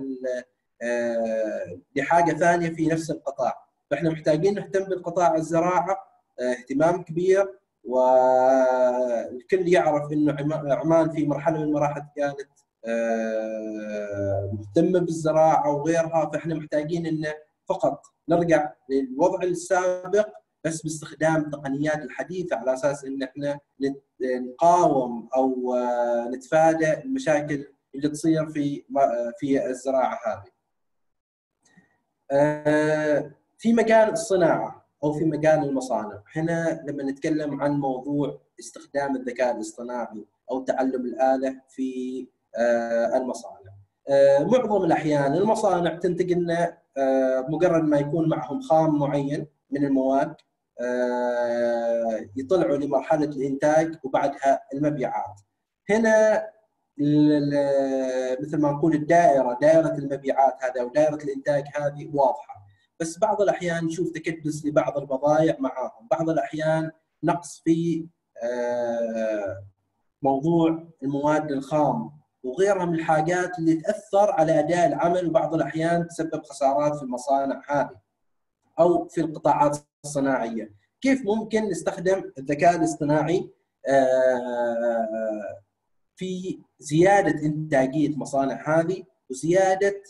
لحاجه ثانيه في نفس القطاع. فاحنا محتاجين نهتم بالقطاع الزراعه اهتمام كبير، والكل يعرف انه عمان في مرحله من المراحل كانت مهتمه بالزراعه وغيرها، فاحنا محتاجين انه فقط نرجع للوضع السابق بس باستخدام التقنيات الحديثه على اساس ان احنا نقاوم او نتفادى المشاكل اللي تصير في في الزراعه هذه. في مجال الصناعه او في مجال المصانع، هنا لما نتكلم عن موضوع استخدام الذكاء الاصطناعي او تعلم الاله في المصانع، معظم الاحيان المصانع تنتج لنا مجرد ما يكون معهم خام معين من المواد يطلعوا لمرحله الانتاج وبعدها المبيعات. هنا مثل ما نقول الدائره دائره المبيعات هذا ودائره الانتاج هذه واضحه، بس بعض الاحيان نشوف تكدس لبعض البضائع معاهم، بعض الاحيان نقص في موضوع المواد الخام وغيرها من الحاجات اللي تاثر على اداء العمل، وبعض الاحيان تسبب خسارات في المصانع هذه او في القطاعات الصناعيه. كيف ممكن نستخدم الذكاء الاصطناعي في زياده انتاجيه مصانع هذه وزياده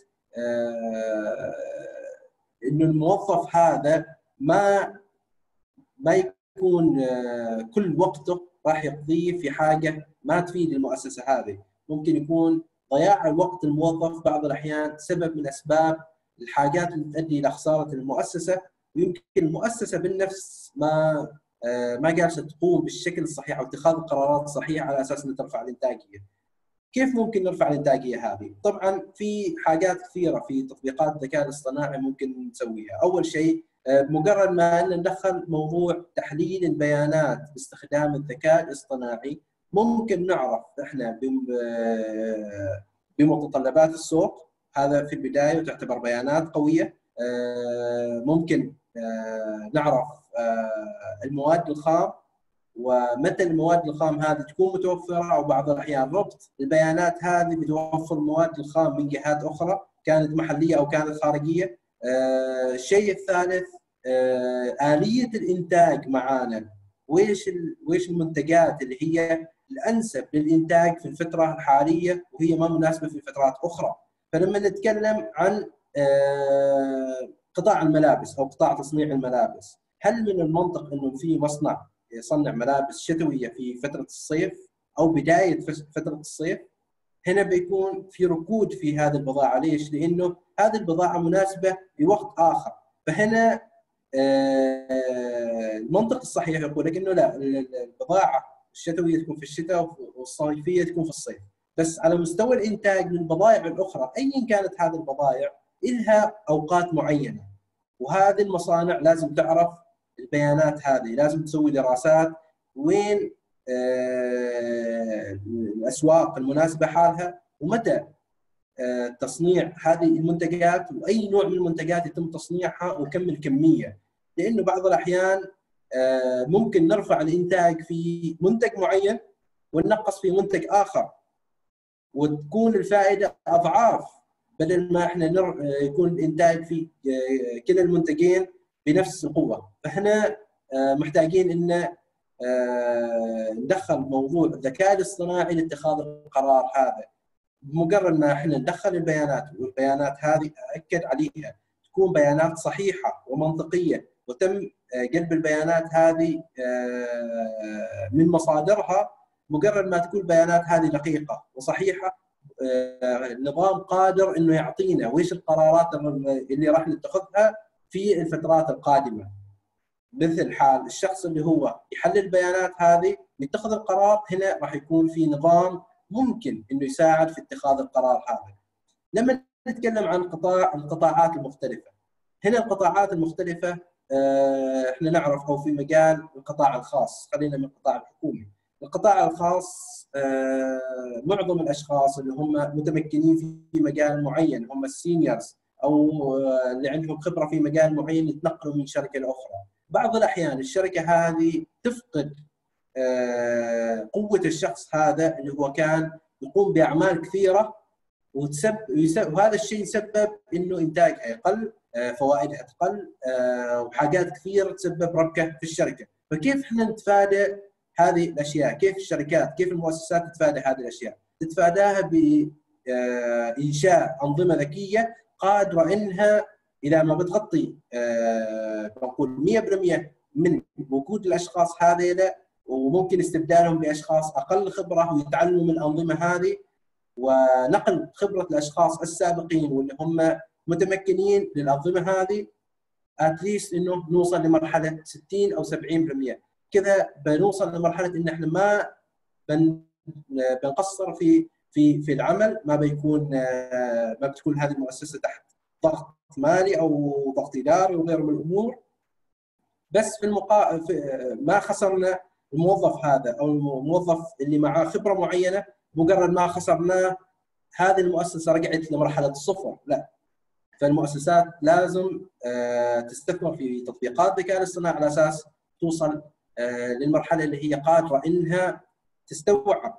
انه الموظف هذا ما ما يكون كل وقته راح يقضيه في حاجه ما تفيد المؤسسه هذه، ممكن يكون ضياع وقت الموظف بعض الاحيان سبب من اسباب الحاجات اللي تؤدي الى خساره المؤسسه، ويمكن المؤسسه بالنفس ما ما جالسه تقوم بالشكل الصحيح او اتخاذ القرارات الصحيحه على اساس انها ترفع الانتاجيه. كيف ممكن نرفع الانتاجيه هذه؟ طبعا في حاجات كثيره في تطبيقات الذكاء الاصطناعي ممكن نسويها. اول شيء مجرد ما ان ندخل موضوع تحليل البيانات باستخدام الذكاء الاصطناعي، ممكن نعرف احنا بمتطلبات السوق، هذا في البدايه وتعتبر بيانات قويه. ممكن نعرف المواد الخام ومتى المواد الخام هذه تكون متوفره، او بعض الاحيان ربط البيانات هذه بتوفر المواد الخام من جهات اخرى كانت محليه او كانت خارجيه. الشيء الثالث آلية الانتاج معانا، ويش ويش المنتجات اللي هي الانسب للانتاج في الفتره الحاليه وهي ما مناسبه في فترات اخرى. فلما نتكلم عن قطاع الملابس او قطاع تصنيع الملابس، هل من المنطق انه في مصنع يصنع ملابس شتويه في فتره الصيف او بدايه فتره الصيف؟ هنا بيكون في ركود في هذه البضاعه. ليش؟ لانه هذه البضاعه مناسبه لوقت اخر. فهنا المنطق الصحيح يقول لك انه لا، البضاعه الشتويه تكون في الشتاء والصيفيه تكون في الصيف. بس على مستوى الانتاج للبضائع الاخرى ايا كانت هذه البضائع لها اوقات معينه، وهذه المصانع لازم تعرف البيانات هذه، لازم تسوي دراسات وين الاسواق المناسبه حالها ومتى تصنيع هذه المنتجات واي نوع من المنتجات يتم تصنيعها وكم الكميه. لانه بعض الاحيان ممكن نرفع الانتاج في منتج معين وننقص في منتج اخر وتكون الفائده اضعاف، بدل ما احنا نر... يكون الانتاج في كلا المنتجين بنفس القوه. فاحنا محتاجين ان ندخل موضوع الذكاء الاصطناعي لاتخاذ القرار هذا. بمجرد ما احنا ندخل البيانات والبيانات هذه اكد عليها تكون بيانات صحيحه ومنطقيه، وتم جلب البيانات هذه من مصادرها، مجرد ما تكون البيانات هذه دقيقه وصحيحه، النظام قادر انه يعطينا ويش القرارات اللي راح نتخذها في الفترات القادمه. مثل حال الشخص اللي هو يحلل البيانات هذه يتخذ القرار، هنا راح يكون في نظام ممكن انه يساعد في اتخاذ القرار هذا. لما نتكلم عن قطاع القطاعات المختلفه. هنا القطاعات المختلفه احنا نعرف، او في مجال القطاع الخاص، خلينا من القطاع الحكومي. القطاع الخاص معظم الاشخاص اللي هم متمكنين في مجال معين، هم السينيورز او اللي عندهم خبره في مجال معين، يتنقلوا من شركه لاخرى. بعض الاحيان الشركه هذه تفقد قوه الشخص هذا اللي هو كان يقوم باعمال كثيره، وتسبب وهذا الشيء يسبب انه انتاجها يقل، فوائدها تقل، وحاجات كثير تسبب ربكه في الشركه. فكيف احنا نتفادى هذه الاشياء؟ كيف الشركات، كيف المؤسسات تتفادى هذه الاشياء؟ تتفاداها بانشاء انظمه ذكيه قادره انها اذا ما بتغطي بنقول مئة بالمئة من وجود الاشخاص هذيلا، وممكن استبدالهم باشخاص اقل خبره ويتعلموا من الانظمه هذه، ونقل خبره الاشخاص السابقين واللي هم متمكنين للانظمه هذه، اتليست انه نوصل لمرحله ستين او سبعين بالمئة. كذا بنوصل لمرحله ان احنا ما بن بنقصر في في في العمل، ما بيكون ما بتكون هذه المؤسسه تحت ضغط مالي او ضغط اداري وغيره من الامور. بس في المقا في ما خسرنا الموظف هذا او الموظف اللي معاه خبره معينه، مجرد ما خسرناه هذه المؤسسه رجعت لمرحله الصفر، لا. فالمؤسسات لازم تستثمر في تطبيقات الذكاء الاصطناعي على اساس توصل للمرحله اللي هي قادره انها تستوعب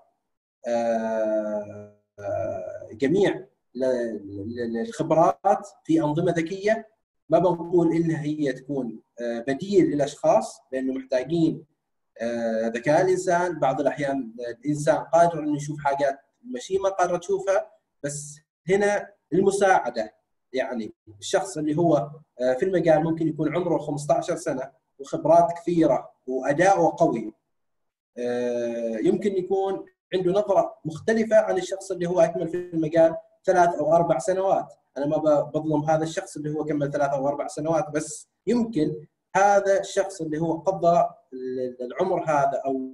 جميع الخبرات في انظمه ذكيه. ما بنقول انها هي تكون بديل للاشخاص، لانه محتاجين ذكاء الانسان. بعض الاحيان الانسان قادر انه يشوف حاجات المشيمه قادره تشوفها، بس هنا المساعده. يعني الشخص اللي هو في المجال ممكن يكون عمره خمسة عشر سنه وخبرات كثيره واداؤه قوي، يمكن يكون عنده نظره مختلفه عن الشخص اللي هو اكمل في المجال ثلاث او اربع سنوات. انا ما بظلم هذا الشخص اللي هو كمل ثلاث او اربع سنوات، بس يمكن هذا الشخص اللي هو قضى العمر هذا او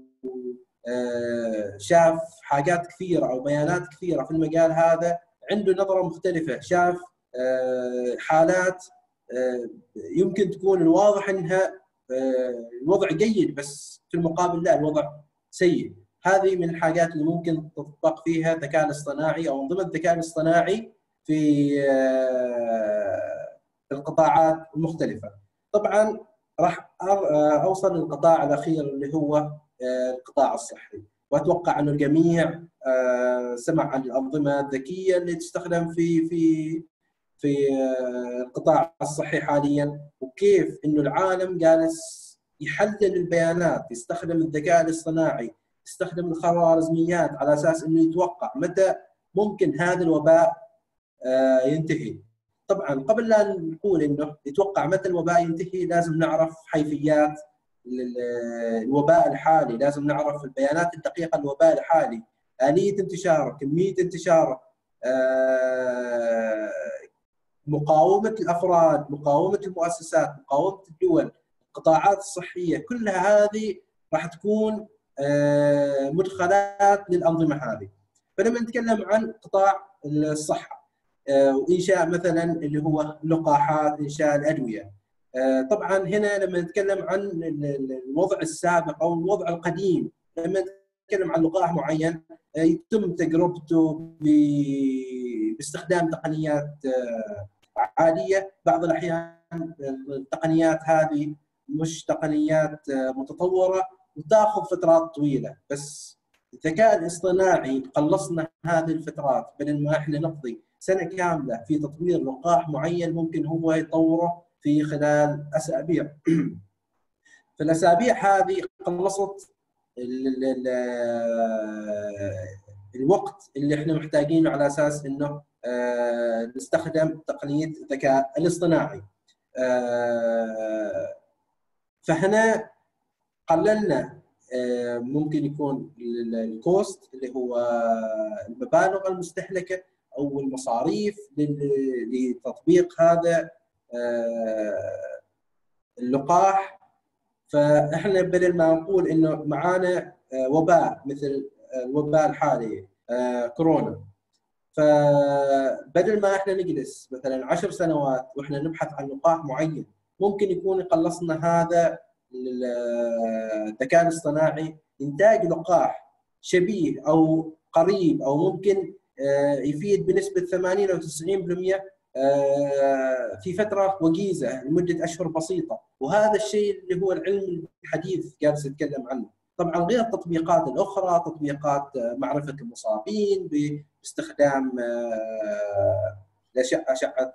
شاف حاجات كثيره او بيانات كثيره في المجال هذا، عنده نظره مختلفه، شاف حالات يمكن تكون الواضح انها الوضع جيد، بس في المقابل لا، الوضع سيء. هذه من الحاجات اللي ممكن تطبق فيها الذكاء الاصطناعي او انظمه الذكاء الاصطناعي في القطاعات المختلفه. طبعا راح اوصل للقطاع الاخير اللي هو القطاع الصحي، واتوقع انه الجميع سمع عن الانظمه الذكيه اللي تستخدم في في في القطاع الصحي حاليا، وكيف انه العالم جالس يحلل البيانات، يستخدم الذكاء الاصطناعي، يستخدم الخوارزميات على اساس انه يتوقع متى ممكن هذا الوباء ينتهي. طبعا قبل لا نقول انه يتوقع متى الوباء ينتهي، لازم نعرف حيثيات الوباء الحالي، لازم نعرف البيانات الدقيقه للوباء الحالي، آلية انتشاره، كميه انتشاره، مقاومه الافراد، مقاومه المؤسسات، مقاومه الدول، القطاعات الصحيه، كلها هذه راح تكون مدخلات للانظمه هذه. فلما نتكلم عن قطاع الصحه وانشاء مثلا اللي هو اللقاحات، انشاء الادويه، طبعا هنا لما نتكلم عن الوضع السابق او الوضع القديم، لما نتكلم عن لقاح معين يتم تجربته باستخدام تقنيات عاليه. بعض الاحيان التقنيات هذه مش تقنيات متطوره وتاخذ فترات طويله، بس الذكاء الاصطناعي قلصنا هذه الفترات، بدل ما احنا نقضي سنه كامله في تطوير لقاح معين ممكن هو يطوره في خلال اسابيع. في الاسابيع هذه قلصت الوقت اللي احنا محتاجينه على اساس انه نستخدم تقنيه الذكاء الاصطناعي. فهنا قللنا ممكن يكون الكوست اللي هو المبالغ المستهلكه او المصاريف لتطبيق هذا اللقاح. فاحنا بدل ما نقول انه معانا وباء مثل الوباء الحالي كورونا، فبدل ما احنا نجلس مثلا عشر سنوات واحنا نبحث عن لقاح معين، ممكن يكون يقلصنا هذا الذكاء الاصطناعي انتاج لقاح شبيه او قريب او ممكن يفيد بنسبه ثمانين او تسعين بالمئة في فتره وجيزه لمده اشهر بسيطه. وهذا الشيء اللي هو العلم الحديث جالس يتكلم عنه. طبعا غير التطبيقات الاخرى، تطبيقات معرفه المصابين باستخدام الاشعه اشعه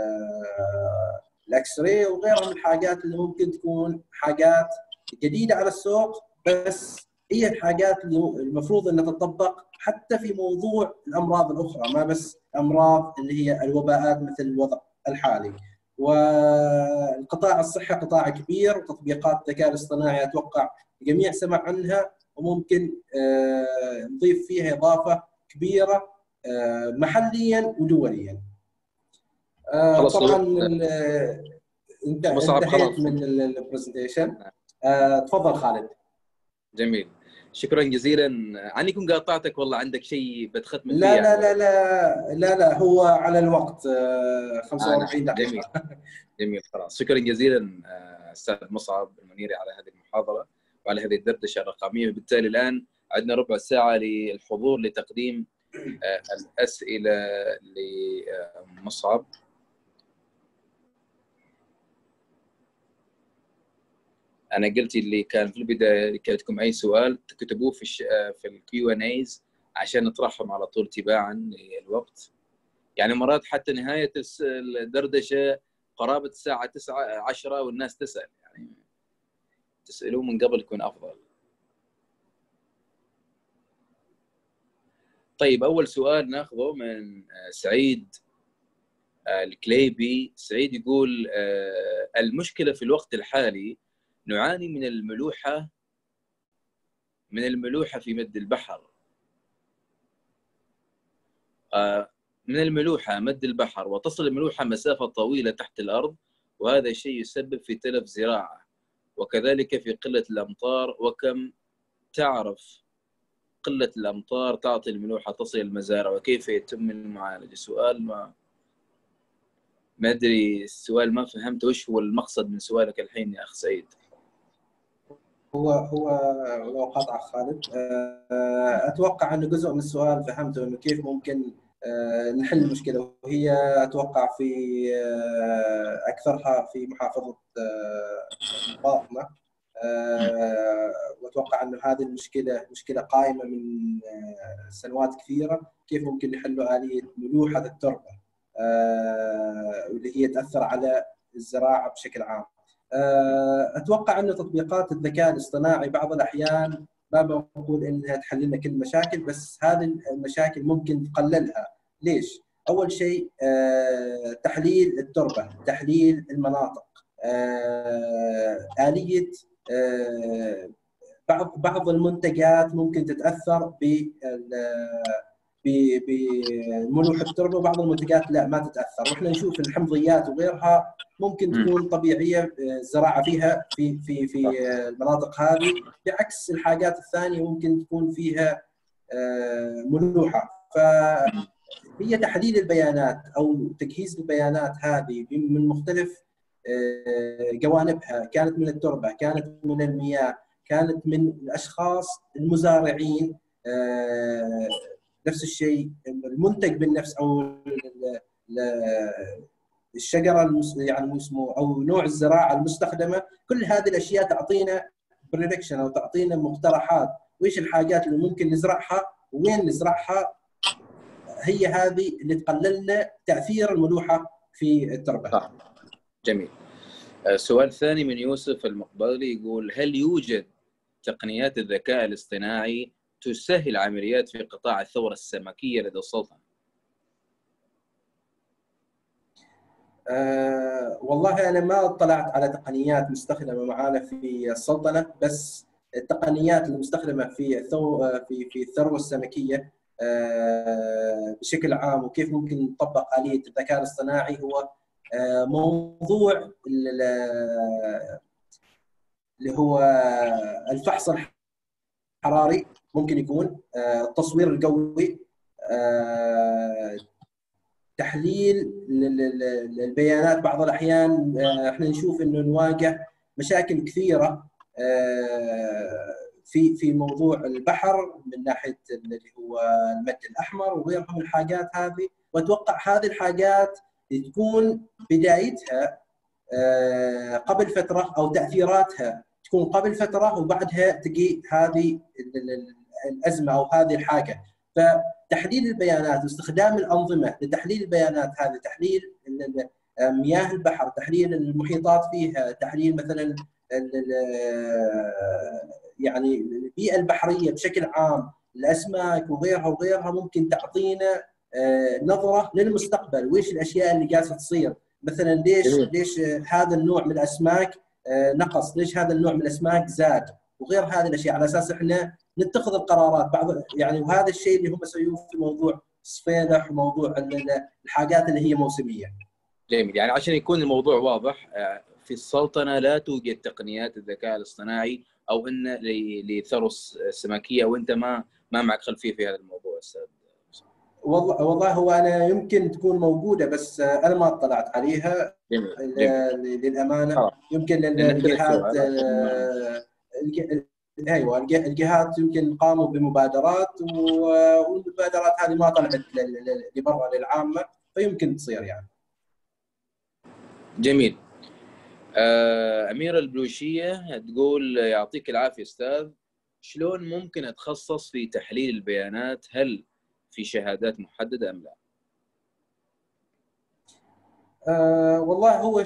الاكس راي وغيرها من الحاجات اللي ممكن تكون حاجات جديده على السوق، بس هي الحاجات اللي المفروض انها تطبق حتى في موضوع الامراض الاخرى، ما بس امراض اللي هي الوباءات مثل الوضع الحالي. والقطاع الصحه قطاع كبير، وتطبيقات الذكاء الاصطناعي اتوقع الجميع سمع عنها، وممكن نضيف فيها اضافه كبيره محليا ودوليا. طبعا انت انتهيت من البرزنتيشن. تفضل خالد. جميل، شكرا جزيلا. عني كنت قاطعتك والله، عندك شيء بتختم فيه؟ لا لا لا لا لا لا هو على الوقت خمسة وأربعين دقيقة. جميل جميل، خلاص. شكرا جزيلا استاذ مصعب المنيري على هذه المحاضرة وعلى هذه الدردشة الرقمية. وبالتالي الآن عندنا ربع ساعة للحضور لتقديم الأسئلة لمصعب. انا قلت اللي كان في البدايه اللي كتبتكم اي سؤال تكتبوه في الش... في الكيو ان ايز عشان نطرحهم على طول تباعا للوقت. يعني مرات حتى نهايه الدردشه قرابه الساعه تسعة عشرة والناس تسال، يعني تسالوه من قبل يكون افضل. طيب اول سؤال ناخذه من سعيد الكليبي. سعيد يقول المشكله في الوقت الحالي نعاني من الملوحة من الملوحة في مد البحر. من الملوحة مد البحر، وتصل الملوحة مسافة طويلة تحت الأرض، وهذا الشيء يسبب في تلف زراعة، وكذلك في قلة الأمطار. وكم تعرف قلة الأمطار تعطي الملوحة تصل المزارع، وكيف يتم المعالجة؟ سؤال ما ما أدري، السؤال ما فهمت وش هو المقصد من سؤالك الحين يا أخ سعيد. هو هو لو قطع خالد، اتوقع انه جزء من السؤال فهمته، انه كيف ممكن نحل المشكله، وهي اتوقع في اكثرها في محافظه الباطنه. واتوقع انه هذه المشكله مشكله قائمه من سنوات كثيره، كيف ممكن نحل اليه ملوحه التربه واللي هي تاثر على الزراعه بشكل عام. اتوقع ان تطبيقات الذكاء الاصطناعي بعض الاحيان ما بقول انها تحل لنا كل المشاكل، بس هذه المشاكل ممكن تقللها. ليش؟ اول شيء تحليل التربه، تحليل المناطق، آلية بعض بعض المنتجات ممكن تتاثر بملوحه التربه، وبعض المنتجات لا ما تتاثر. واحنا نشوف الحمضيات وغيرها ممكن تكون طبيعيه الزراعه فيها في في في المناطق هذه، بعكس الحاجات الثانيه ممكن تكون فيها ملوحه. فهي تحليل البيانات او تجهيز البيانات هذه من مختلف جوانبها، كانت من التربه، كانت من المياه، كانت من الاشخاص المزارعين، نفس الشيء المنتج بالنفس او الشجره يعني اسمه او نوع الزراعه المستخدمه. كل هذه الاشياء تعطينا بريدكشن او تعطينا مقترحات وايش الحاجات اللي ممكن نزرعها وين نزرعها. هي هذه اللي تقلل لنا تاثير الملوحه في التربه. صح. جميل. السؤال الثاني من يوسف المقبلي يقول هل يوجد تقنيات الذكاء الاصطناعي تسهل عمليات في قطاع الثورة السمكية لدى السلطنة؟ أه والله أنا ما اطلعت على تقنيات مستخدمة معانا في السلطنة، بس التقنيات المستخدمة في الثو في في الثروة السمكية أه بشكل عام، وكيف ممكن نطبق آلية الذكاء الاصطناعي، هو أه موضوع اللي هو الفحص الحراري، ممكن يكون التصوير الجوي، تحليل البيانات بعض الأحيان احنا نشوف إنه نواجه مشاكل كثيرة في في موضوع البحر من ناحية اللي هو المد الأحمر وغيرها من الحاجات هذه، وأتوقع هذه الحاجات تكون بدايتها قبل فترة أو تأثيراتها تكون قبل فترة وبعدها تجي هذه الأزمة أو هذه الحاجة. فتحليل البيانات واستخدام الأنظمة لتحليل البيانات هذه، تحليل مياه البحر، تحليل المحيطات فيها، تحليل مثلا يعني البيئة البحرية بشكل عام، الأسماك وغيرها وغيرها، ممكن تعطينا نظرة للمستقبل. وإيش الأشياء اللي قاعدة تصير مثلا، ليش ليش هذا النوع من الأسماك نقص، ليش هذا النوع من الأسماك زاد، وغير هذه الأشياء، على أساس إحنا نتخذ القرارات بعض يعني. وهذا الشيء اللي هم سووه في موضوع الصفيلح وموضوع الحاجات اللي هي موسمية. جميل. يعني عشان يكون الموضوع واضح، في السلطنة لا توجد تقنيات الذكاء الاصطناعي او ان لثروس السمكية، وانت ما ما معك خلفية في هذا الموضوع استاذ؟ والله والله هو انا يمكن تكون موجودة بس انا ما اطلعت عليها. جميل. جميل. للأمانة آه. يمكن الجهات ايوه الجهات يمكن قاموا بمبادرات، والمبادرات هذه ما طلعت لبرا للعامة، فيمكن تصير يعني. جميل. آه، أميرة البلوشية تقول يعطيك العافية أستاذ، شلون ممكن أتخصص في تحليل البيانات؟ هل في شهادات محددة أم لا؟ آه والله هو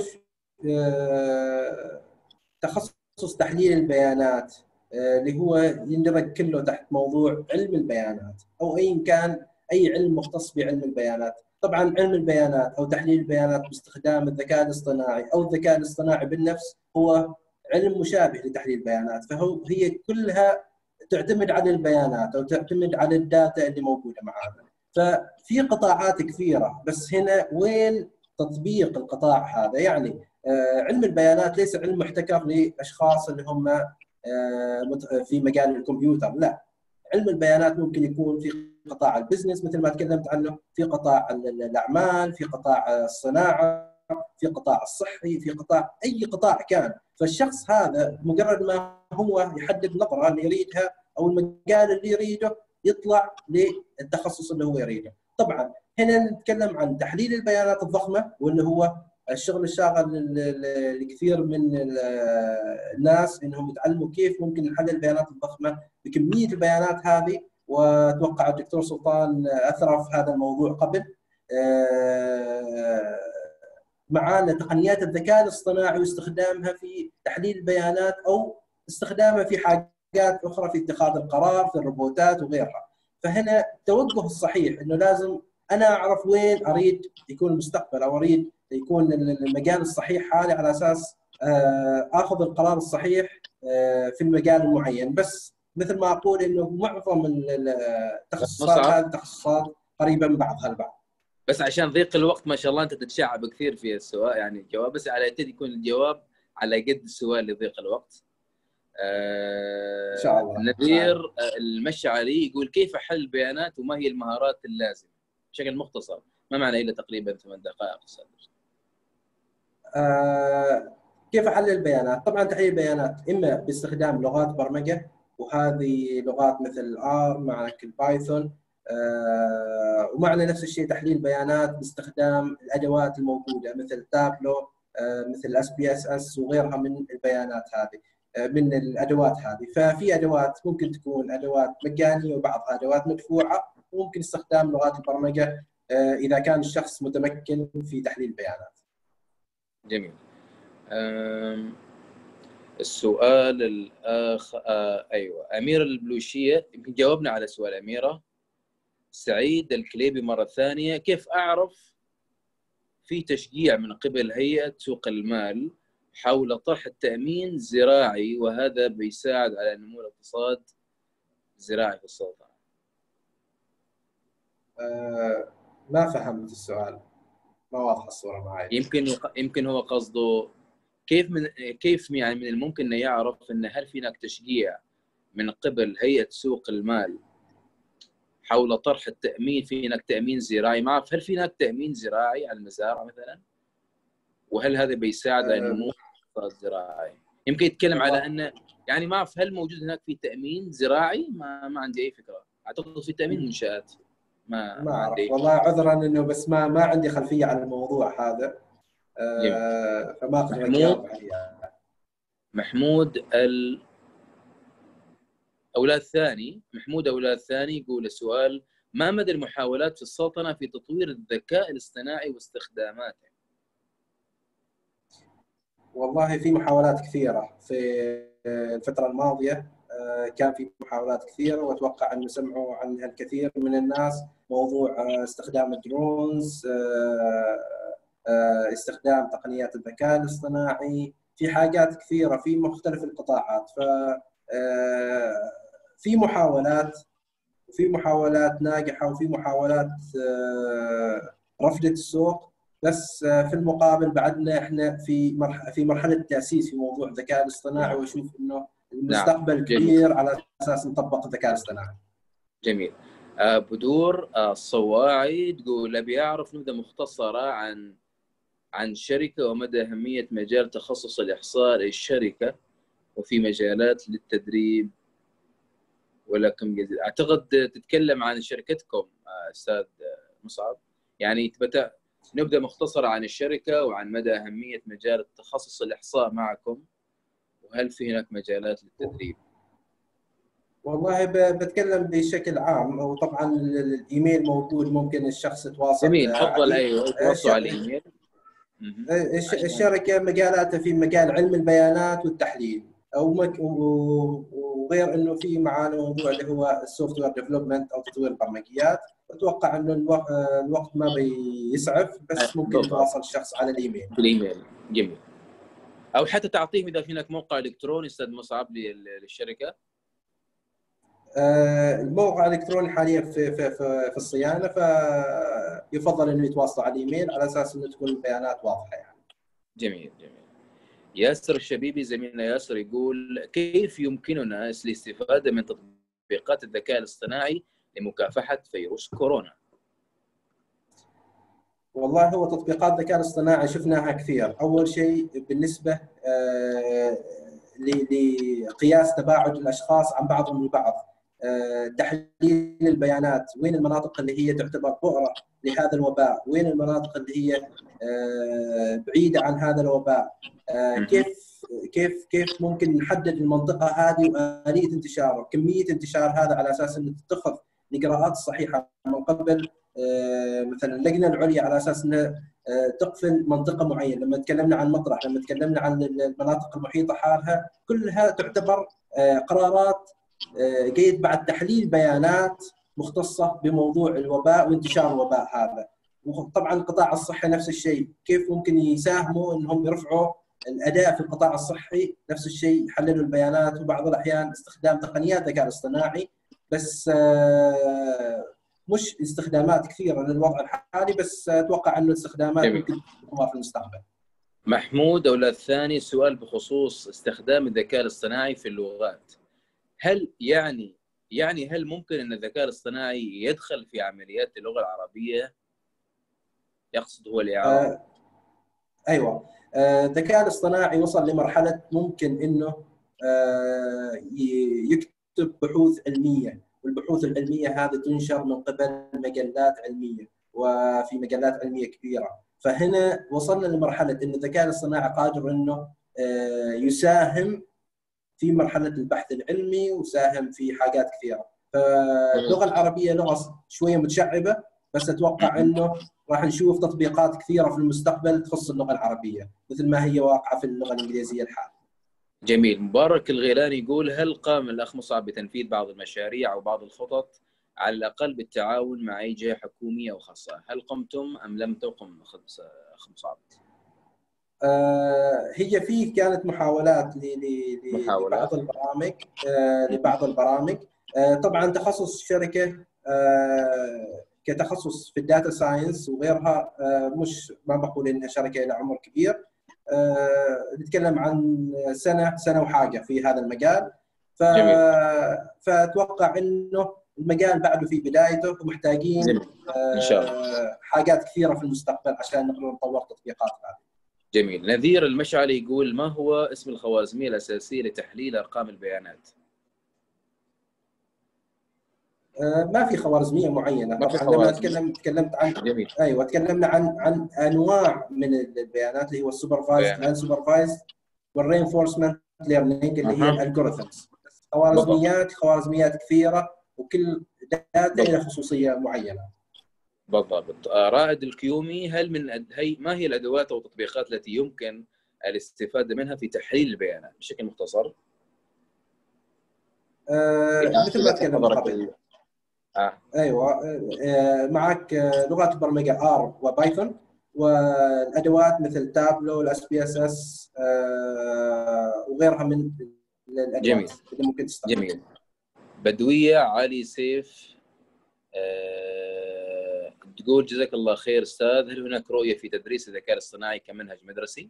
آه تخصص تحليل البيانات آه اللي هو يندرج كله تحت موضوع علم البيانات، أو أي كان أي علم مختص بعلم البيانات. طبعا علم البيانات أو تحليل البيانات باستخدام الذكاء الاصطناعي أو الذكاء الاصطناعي بالنفس هو علم مشابه لتحليل البيانات، فهو هي كلها تعتمد على البيانات أو تعتمد على الداتا اللي موجودة معنا. ففي قطاعات كثيرة، بس هنا وين تطبيق القطاع هذا؟ يعني آه علم البيانات ليس علم محتكر لأشخاص اللي هم آه في مجال الكمبيوتر، لا. علم البيانات ممكن يكون في قطاع البزنس مثل ما تكلمت عنه، في قطاع الأعمال، في قطاع الصناعة، في قطاع الصحي، في قطاع أي قطاع كان. فالشخص هذا مجرد ما هو يحدد نظرة اللي يريدها أو المجال اللي يريده يطلع للتخصص اللي هو يريده. طبعا هنا نتكلم عن تحليل البيانات الضخمة، واللي هو الشغل الشاغل لكثير من الناس انهم يتعلموا كيف ممكن نحلل البيانات الضخمة بكمية البيانات هذه. واتوقع الدكتور سلطان اثرى في هذا الموضوع قبل. معانا تقنيات الذكاء الاصطناعي واستخدامها في تحليل البيانات او استخدامها في حاجات اخرى في اتخاذ القرار في الروبوتات وغيرها. فهنا التوجه الصحيح انه لازم انا اعرف وين اريد يكون المستقبل، او اريد يكون المجال الصحيح هذا، على اساس اخذ القرار الصحيح في المجال المعين. بس مثل ما اقول انه معظم التخصصات هذه تخصصات قريبه من بعضها البعض. بس عشان ضيق الوقت ما شاء الله انت تتشعب كثير في السؤال، يعني الجواب، بس على يد يكون الجواب على قد السؤال لضيق الوقت. آه ان شاء الله. نذير المشعري يقول كيف احلل البيانات وما هي المهارات اللازمه؟ بشكل مختصر، ما معنى الا تقريبا ثمان دقائق استاذ. آه كيف احلل البيانات؟ طبعا تحليل البيانات اما باستخدام لغات برمجه، وهذه لغات مثل ار معك البايثون، آه ومعنا نفس الشيء تحليل بيانات باستخدام الادوات الموجوده مثل تابلو، آه مثل اس بي اس اس وغيرها من البيانات هذه، آه من الادوات هذه. ففي ادوات ممكن تكون ادوات مجانيه وبعضها ادوات مدفوعه، وممكن استخدام لغات البرمجه آه اذا كان الشخص متمكن في تحليل البيانات. جميل. السؤال الآخر آه أيوة، أميرة البلوشية يمكن جاوبنا على سؤال أميرة. سعيد الكليبي مرة ثانية، كيف أعرف في تشجيع من قبل هيئة سوق المال حول طرح التأمين الزراعي، وهذا بيساعد على نمو الاقتصاد الزراعي في السلطنة؟ أه ما فهمت السؤال، ما واضحة الصورة معي. يمكن يمكن هو قصده كيف من كيف يعني من الممكن انه يعرف ان هل في هناك تشجيع من قبل هيئة سوق المال حول طرح التامين. في هناك تامين زراعي، ما اعرف هل في هناك تامين زراعي على المزارع مثلا، وهل هذا بيساعد على نمو الاقتصاد الزراعي؟ يمكن يتكلم على انه يعني ما اعرف هل موجود هناك في تامين زراعي، ما ما عندي اي فكره. اعتقد في تامين منشات، ما ما ما عندي اعرف أي والله، عذرا انه بس ما ما عندي خلفيه عن الموضوع هذا، جميل. آه، فما اقدر محمود اجاوب عليه. محمود ال أولاد ثاني محمود أولاد ثاني يقول السؤال: ما مدى المحاولات في السلطنة في تطوير الذكاء الاصطناعي واستخداماته؟ والله في محاولات كثيره في الفتره الماضيه، كان في محاولات كثيره، واتوقع انه سمعوا عنها الكثير من الناس. موضوع استخدام الدرونز، استخدام تقنيات الذكاء الاصطناعي في حاجات كثيره في مختلف القطاعات. ف في محاولات وفي محاولات ناجحه، وفي محاولات رفضت السوق. بس في المقابل بعدنا احنا في مرحله في مرحله تاسيس في موضوع الذكاء الاصطناعي، واشوف انه المستقبل نعم. كبير على اساس نطبق الذكاء الاصطناعي. جميل. بدور الصواعي تقول: ابي اعرف نبذه مختصره عن عن شركه ومدى اهميه مجال تخصص الاحصاء للشركه وفي مجالات للتدريب ولكم جزيل. اعتقد تتكلم عن شركتكم استاذ مصعب، يعني تبدا نبذه مختصره عن الشركه وعن مدى اهميه مجال التخصص الاحصاء معكم، وهل في هناك مجالات للتدريب؟ والله بتكلم بشكل عام، وطبعا الايميل موجود، ممكن الشخص يتواصل جميل، افضل. عليه. ايوه، يتواصلوا على الايميل. الشركه مجالاتها في مجال علم البيانات والتحليل، او مك... وغير انه في معانا موضوع اللي هو السوفت وير ديفلوبمنت او تطوير البرمجيات. اتوقع انه الوقت, الوقت ما بيسعف، بس ممكن يتواصل الشخص على الايميل. بالايميل. جميل. او حتى تعطيهم اذا في هناك موقع الكتروني استاذ مصعب للشركه. الموقع الالكتروني حاليا في في في الصيانه، فيفضل انه يتواصلوا على الايميل على اساس انه تكون البيانات واضحه يعني. جميل جميل. ياسر الشبيبي زميلنا ياسر يقول: كيف يمكننا الاستفاده من تطبيقات الذكاء الاصطناعي لمكافحه فيروس كورونا؟ والله هو تطبيقات الذكاء الاصطناعي شفناها كثير. اول شيء بالنسبه لقياس تباعد الاشخاص عن بعضهم البعض، تحليل البيانات، وين المناطق اللي هي تعتبر بؤره لهذا الوباء، وين المناطق اللي هي بعيده عن هذا الوباء، كيف كيف كيف ممكن نحدد المنطقه هذه واليه انتشاره، كميه انتشار هذا، على اساس انه تتخذ الاجراءات الصحيحه من قبل. مثلا اللجنه العليا على اساس انها تقفل منطقه معينه. لما تكلمنا عن مطرح، لما تكلمنا عن المناطق المحيطه حالها، كلها تعتبر قرارات جيد بعد تحليل بيانات مختصه بموضوع الوباء وانتشار الوباء هذا. وطبعا القطاع الصحي نفس الشيء، كيف ممكن يساهموا انهم يرفعوا الاداء في القطاع الصحي، نفس الشيء يحللوا البيانات، وبعض الاحيان استخدام تقنيات الذكاء الاصطناعي، بس مش استخدامات كثيره للوضع الحالي، بس اتوقع انه الاستخدامات ممكن تكون في المستقبل. محمود اولاد ثاني سؤال بخصوص استخدام الذكاء الاصطناعي في اللغات. هل يعني يعني هل ممكن ان الذكاء الاصطناعي يدخل في عمليات اللغه العربيه؟ يقصد هو الاعراب. آه ايوه، الذكاء آه الاصطناعي وصل لمرحله ممكن انه آه يكتب بحوث علميه، والبحوث العلميه هذه تنشر من قبل مجلات علميه، وفي مجلات علميه كبيره. فهنا وصلنا لمرحله ان الذكاء الاصطناعي قادر انه آه يساهم في مرحله البحث العلمي، وساهم في حاجات كثيره. فاللغه العربيه لغه شويه متشعبه، بس اتوقع انه راح نشوف تطبيقات كثيره في المستقبل تخص اللغه العربيه مثل ما هي واقعه في اللغه الانجليزيه الحال. جميل. مبارك الغيلاني يقول: هل قام الاخ مصعب بتنفيذ بعض المشاريع او بعض الخطط على الاقل بالتعاون مع اي جهه حكوميه او خاصه؟ هل قمتم ام لم تقم اخ مصعب؟ آه هي فيه كانت محاولات لبعض البرامج، آه لبعض البرامج آه طبعا تخصص الشركه آه كتخصص في الداتا ساينس وغيرها، آه مش ما بقول انها شركه الى عمر كبير، آه نتكلم عن سنه سنه وحاجه في هذا المجال. ف... فاتوقع انه المجال بعده في بدايته ومحتاجين جميل. ان شاء الله حاجات كثيره في المستقبل عشان نقدر نطور تطبيقاتنا. جميل. نذير المشعلي يقول ما هو اسم الخوارزميه الاساسيه لتحليل ارقام البيانات؟ ما في خوارزميه معينه ما في طبعا. لما خوارزمية. تكلم تكلمت عن جميل. ايوه تكلمنا عن عن انواع من البيانات اللي هو السوبرفايزد والانسوبرفايزد والرينفورسمنت ليرنينج اللي هي أه. الالجوريثمز. خوارزميات خوارزميات كثيره وكل داتا لها خصوصيه معينه. بالضبط. رائد الكيومي، هل من أد... هي ما هي الادوات او التطبيقات التي يمكن الاستفاده منها في تحليل البيانات بشكل مختصر؟ آه مثل ما تكلمت قبل. آه. ايوه آه معك لغات برمجه ار وبايثون، والادوات مثل تابلو، الاس بي اس اس وغيرها من الادوات جميل. اللي ممكن تستخدم. جميل. بدويه علي سيف أه... تقول جزاك الله خير استاذ، هل هناك رؤيه في تدريس الذكاء الاصطناعي كمنهج مدرسي؟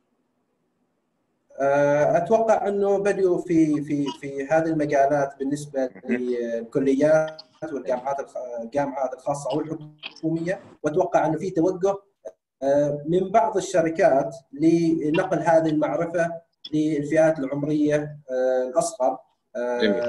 اتوقع انه بدأوا في في في هذه المجالات بالنسبه للكليات والجامعات الجامعات الخاصه او الحكوميه، واتوقع انه في توجه من بعض الشركات لنقل هذه المعرفه للفئات العمريه الاصغر. جميل.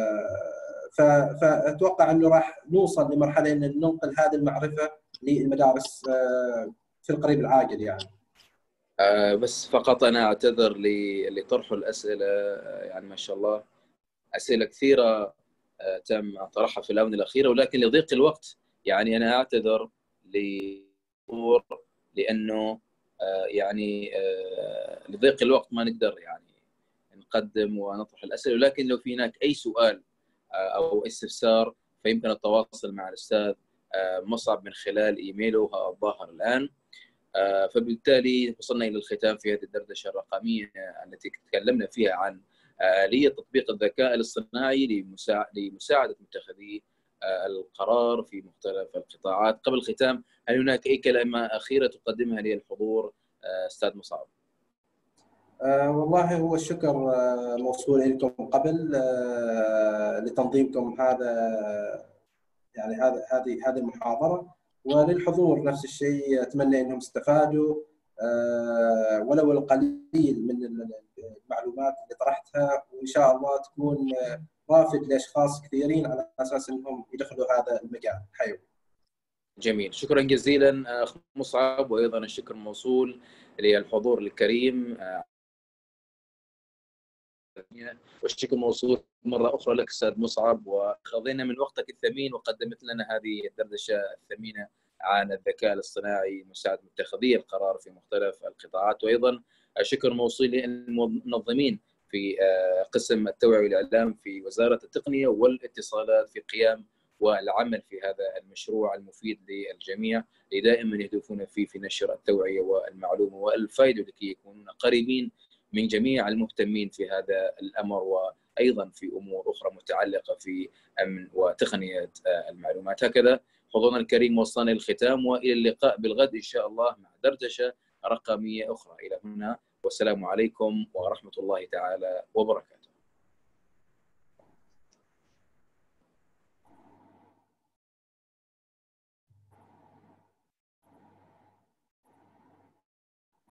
فاتوقع انه راح نوصل لمرحله ان ننقل هذه المعرفه للمدارس في القريب العاجل يعني. أه بس فقط انا اعتذر لطرح الاسئله، يعني ما شاء الله اسئله كثيره أه تم طرحها في الاونه الاخيره، ولكن لضيق الوقت يعني انا اعتذر للحضور لانه أه يعني أه لضيق الوقت ما نقدر يعني نقدم ونطرح الاسئله، ولكن لو في هناك اي سؤال أه او استفسار فيمكن التواصل مع الاستاذ أه مصعب من خلال ايميله الظاهر الان. فبالتالي وصلنا الى الختام في هذه الدردشه الرقميه التي تكلمنا فيها عن آلية تطبيق الذكاء الاصطناعي لمساعدة متخذي القرار في مختلف القطاعات. قبل الختام، هل هناك أي كلمة أخيرة تقدمها للحضور أستاذ مصعب؟ أه والله هو الشكر موصول لكم قبل أه لتنظيمكم هذا يعني هذا هذه هذه المحاضرة، وللحضور نفس الشيء. أتمنى أنهم استفادوا أه ولو القليل من المعلومات اللي طرحتها، وإن شاء الله تكون رافد لأشخاص كثيرين على أساس أنهم يدخلوا هذا المجال. حيو. جميل. شكرا جزيلا أخ مصعب، وأيضا الشكر موصول للحضور الكريم، والشكر موصول مرة أخرى لك أستاذ مصعب، وخذينا من وقتك الثمين وقدمت لنا هذه الدردشة الثمينة عن الذكاء الاصطناعي مساعد متخذي القرار في مختلف القطاعات. وأيضا شكر موصول للمنظمين في قسم التوعية والإعلام في وزارة التقنية والاتصالات في قيام والعمل في هذا المشروع المفيد للجميع، دائما يهدفون فيه في نشر التوعية والمعلومة والفائدة لكي يكونون قريبين من جميع المهتمين في هذا الأمر، وأيضا في أمور أخرى متعلقة في أمن وتقنية المعلومات. هكذا حضورنا الكريم وصلنا للختام، وإلى اللقاء بالغد إن شاء الله مع دردشة رقمية أخرى. إلى هنا والسلام عليكم ورحمة الله تعالى وبركاته.